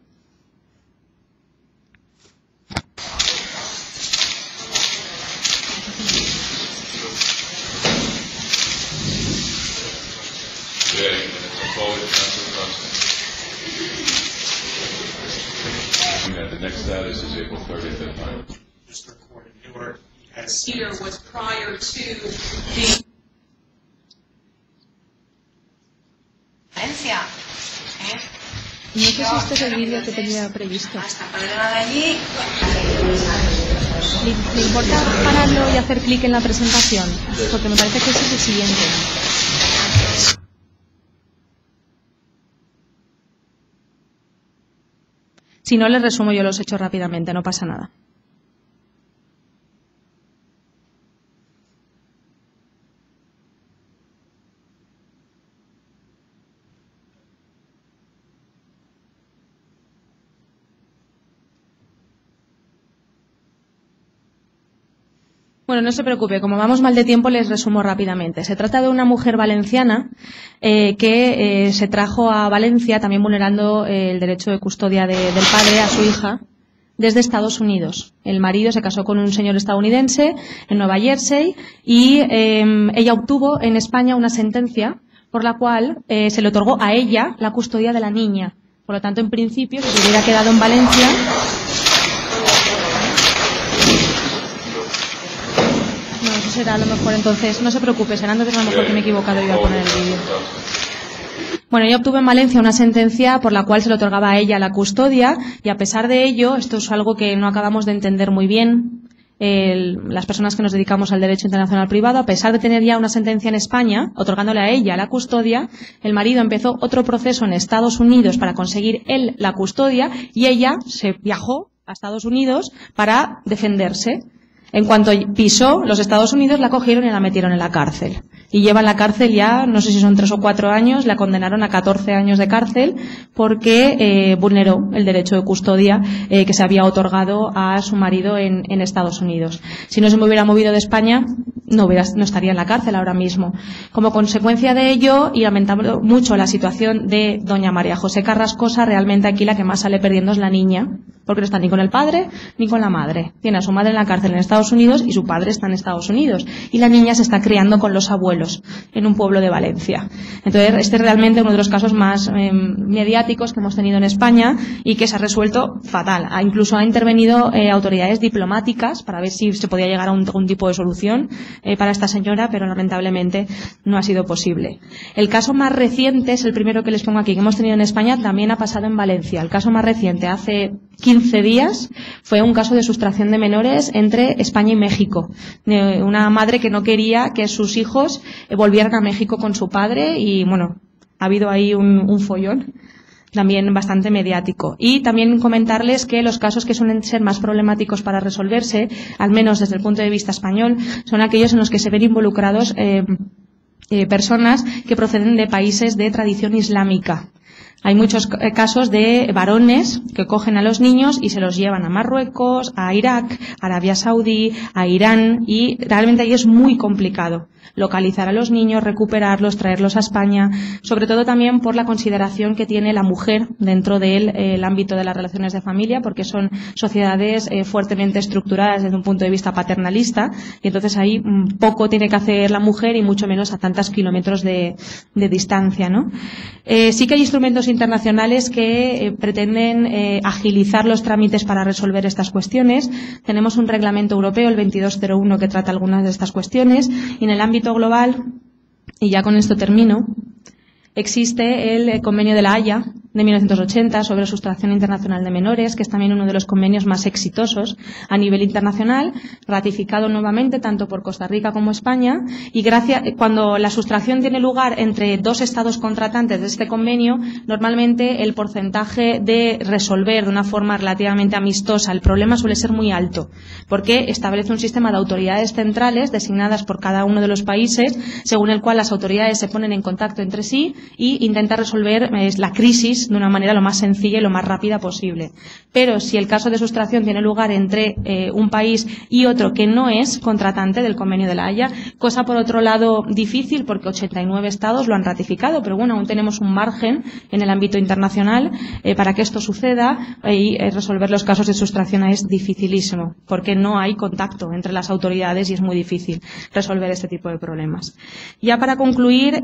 The next status is April 30th at 9. Just recorded your here was prior to the Valencia. No sé si este es el vídeo que tenía previsto. Hasta Padrona de allí. ¿Le importa pararlo y hacer clic en la presentación? Porque me parece que ese es el siguiente. Si no, les resumo yo los hechos rápidamente, no pasa nada. Bueno, no se preocupe, como vamos mal de tiempo les resumo rápidamente. Se trata de una mujer valenciana que se trajo a Valencia también vulnerando el derecho de custodia del padre a su hija desde Estados Unidos. El marido se casó con un señor estadounidense en Nueva Jersey y ella obtuvo en España una sentencia por la cual se le otorgó a ella la custodia de la niña. Por lo tanto, en principio, si se hubiera quedado en Valencia... No, eso será a lo mejor entonces, no se preocupe, será entonces a lo mejor que me he equivocado yo al poner el vídeo. Bueno, ella obtuvo en Valencia una sentencia por la cual se le otorgaba a ella la custodia y a pesar de ello, esto es algo que no acabamos de entender muy bien, las personas que nos dedicamos al derecho internacional privado, a pesar de tener ya una sentencia en España, otorgándole a ella la custodia, el marido empezó otro proceso en Estados Unidos para conseguir él la custodia y ella se viajó a Estados Unidos para defenderse. En cuanto pisó los Estados Unidos, la cogieron y la metieron en la cárcel. Y lleva en la cárcel ya, no sé si son 3 o 4 años, la condenaron a 14 años de cárcel porque vulneró el derecho de custodia que se había otorgado a su marido en Estados Unidos. Si no se me hubiera movido de España, no estaría en la cárcel ahora mismo. Como consecuencia de ello, y lamentando mucho la situación de doña María José Carrascosa, realmente aquí la que más sale perdiendo es la niña, porque no está ni con el padre ni con la madre. Tiene a su madre en la cárcel en Estados Unidos y su padre está en Estados Unidos. Y la niña se está criando con los abuelos en un pueblo de Valencia. Entonces, este es realmente uno de los casos más mediáticos que hemos tenido en España y que se ha resuelto fatal. Incluso ha intervenido autoridades diplomáticas para ver si se podía llegar a algún tipo de solución para esta señora, pero lamentablemente no ha sido posible. El caso más reciente es el primero que les pongo aquí, que hemos tenido en España, también ha pasado en Valencia. El caso más reciente, hace 15 días, fue un caso de sustracción de menores entre España y México. Una madre que no quería que sus hijos volvieran a México con su padre y, bueno, ha habido ahí un follón también bastante mediático. Y también comentarles que los casos que suelen ser más problemáticos para resolverse, al menos desde el punto de vista español, son aquellos en los que se ven involucrados personas que proceden de países de tradición islámica. Hay muchos casos de varones que cogen a los niños y se los llevan a Marruecos, a Irak, a Arabia Saudí, a Irán y realmente ahí es muy complicado localizar a los niños, recuperarlos, traerlos a España, sobre todo también por la consideración que tiene la mujer dentro del ámbito de las relaciones de familia, porque son sociedades fuertemente estructuradas desde un punto de vista paternalista y entonces ahí poco tiene que hacer la mujer y mucho menos a tantos kilómetros de distancia, ¿no? Sí que hay instrumentos internacionales que pretenden agilizar los trámites para resolver estas cuestiones. Tenemos un reglamento europeo, el 2201, que trata algunas de estas cuestiones y en el ámbito global, y ya con esto termino, existe el convenio de La Haya de 1980 sobre sustracción internacional de menores, que es también uno de los convenios más exitosos a nivel internacional, ratificado nuevamente tanto por Costa Rica como España, y cuando la sustracción tiene lugar entre 2 estados contratantes de este convenio, normalmente el porcentaje de resolver de una forma relativamente amistosa el problema suele ser muy alto, porque establece un sistema de autoridades centrales designadas por cada uno de los países, según el cual las autoridades se ponen en contacto entre sí y intentan resolver la crisis país de una manera lo más sencilla y lo más rápida posible. Pero si el caso de sustracción tiene lugar entre un país y otro que no es contratante del Convenio de La Haya, cosa por otro lado difícil porque 89 estados lo han ratificado, pero bueno, aún tenemos un margen en el ámbito internacional para que esto suceda, y resolver los casos de sustracción es dificilísimo porque no hay contacto entre las autoridades y es muy difícil resolver este tipo de problemas. Ya para concluir,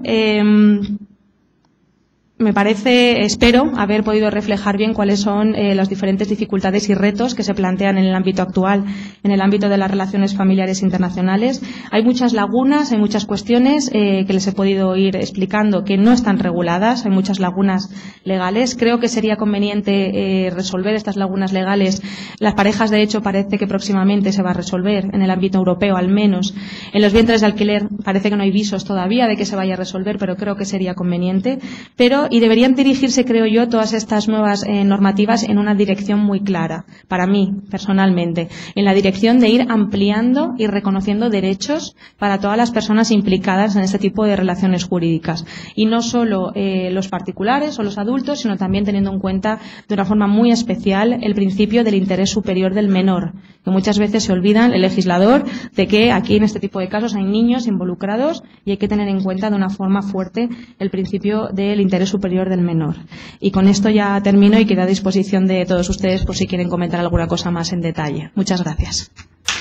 me parece, espero haber podido reflejar bien cuáles son las diferentes dificultades y retos que se plantean en el ámbito actual, en el ámbito de las relaciones familiares internacionales. Hay muchas lagunas, hay muchas cuestiones que les he podido ir explicando que no están reguladas, hay muchas lagunas legales. Creo que sería conveniente resolver estas lagunas legales. Las parejas, de hecho, parece que próximamente se va a resolver en el ámbito europeo, al menos. En los vientres de alquiler parece que no hay visos todavía de que se vaya a resolver, pero creo que sería conveniente. Y deberían dirigirse, creo yo, todas estas nuevas normativas en una dirección muy clara, para mí, personalmente, en la dirección de ir ampliando y reconociendo derechos para todas las personas implicadas en este tipo de relaciones jurídicas. Y no solo los particulares o los adultos, sino también teniendo en cuenta de una forma muy especial el principio del interés superior del menor, que muchas veces se olvidan el legislador de que aquí en este tipo de casos hay niños involucrados y hay que tener en cuenta de una forma fuerte el principio del interés superior del menor. Y con esto ya termino y quedo a disposición de todos ustedes por si quieren comentar alguna cosa más en detalle. Muchas gracias.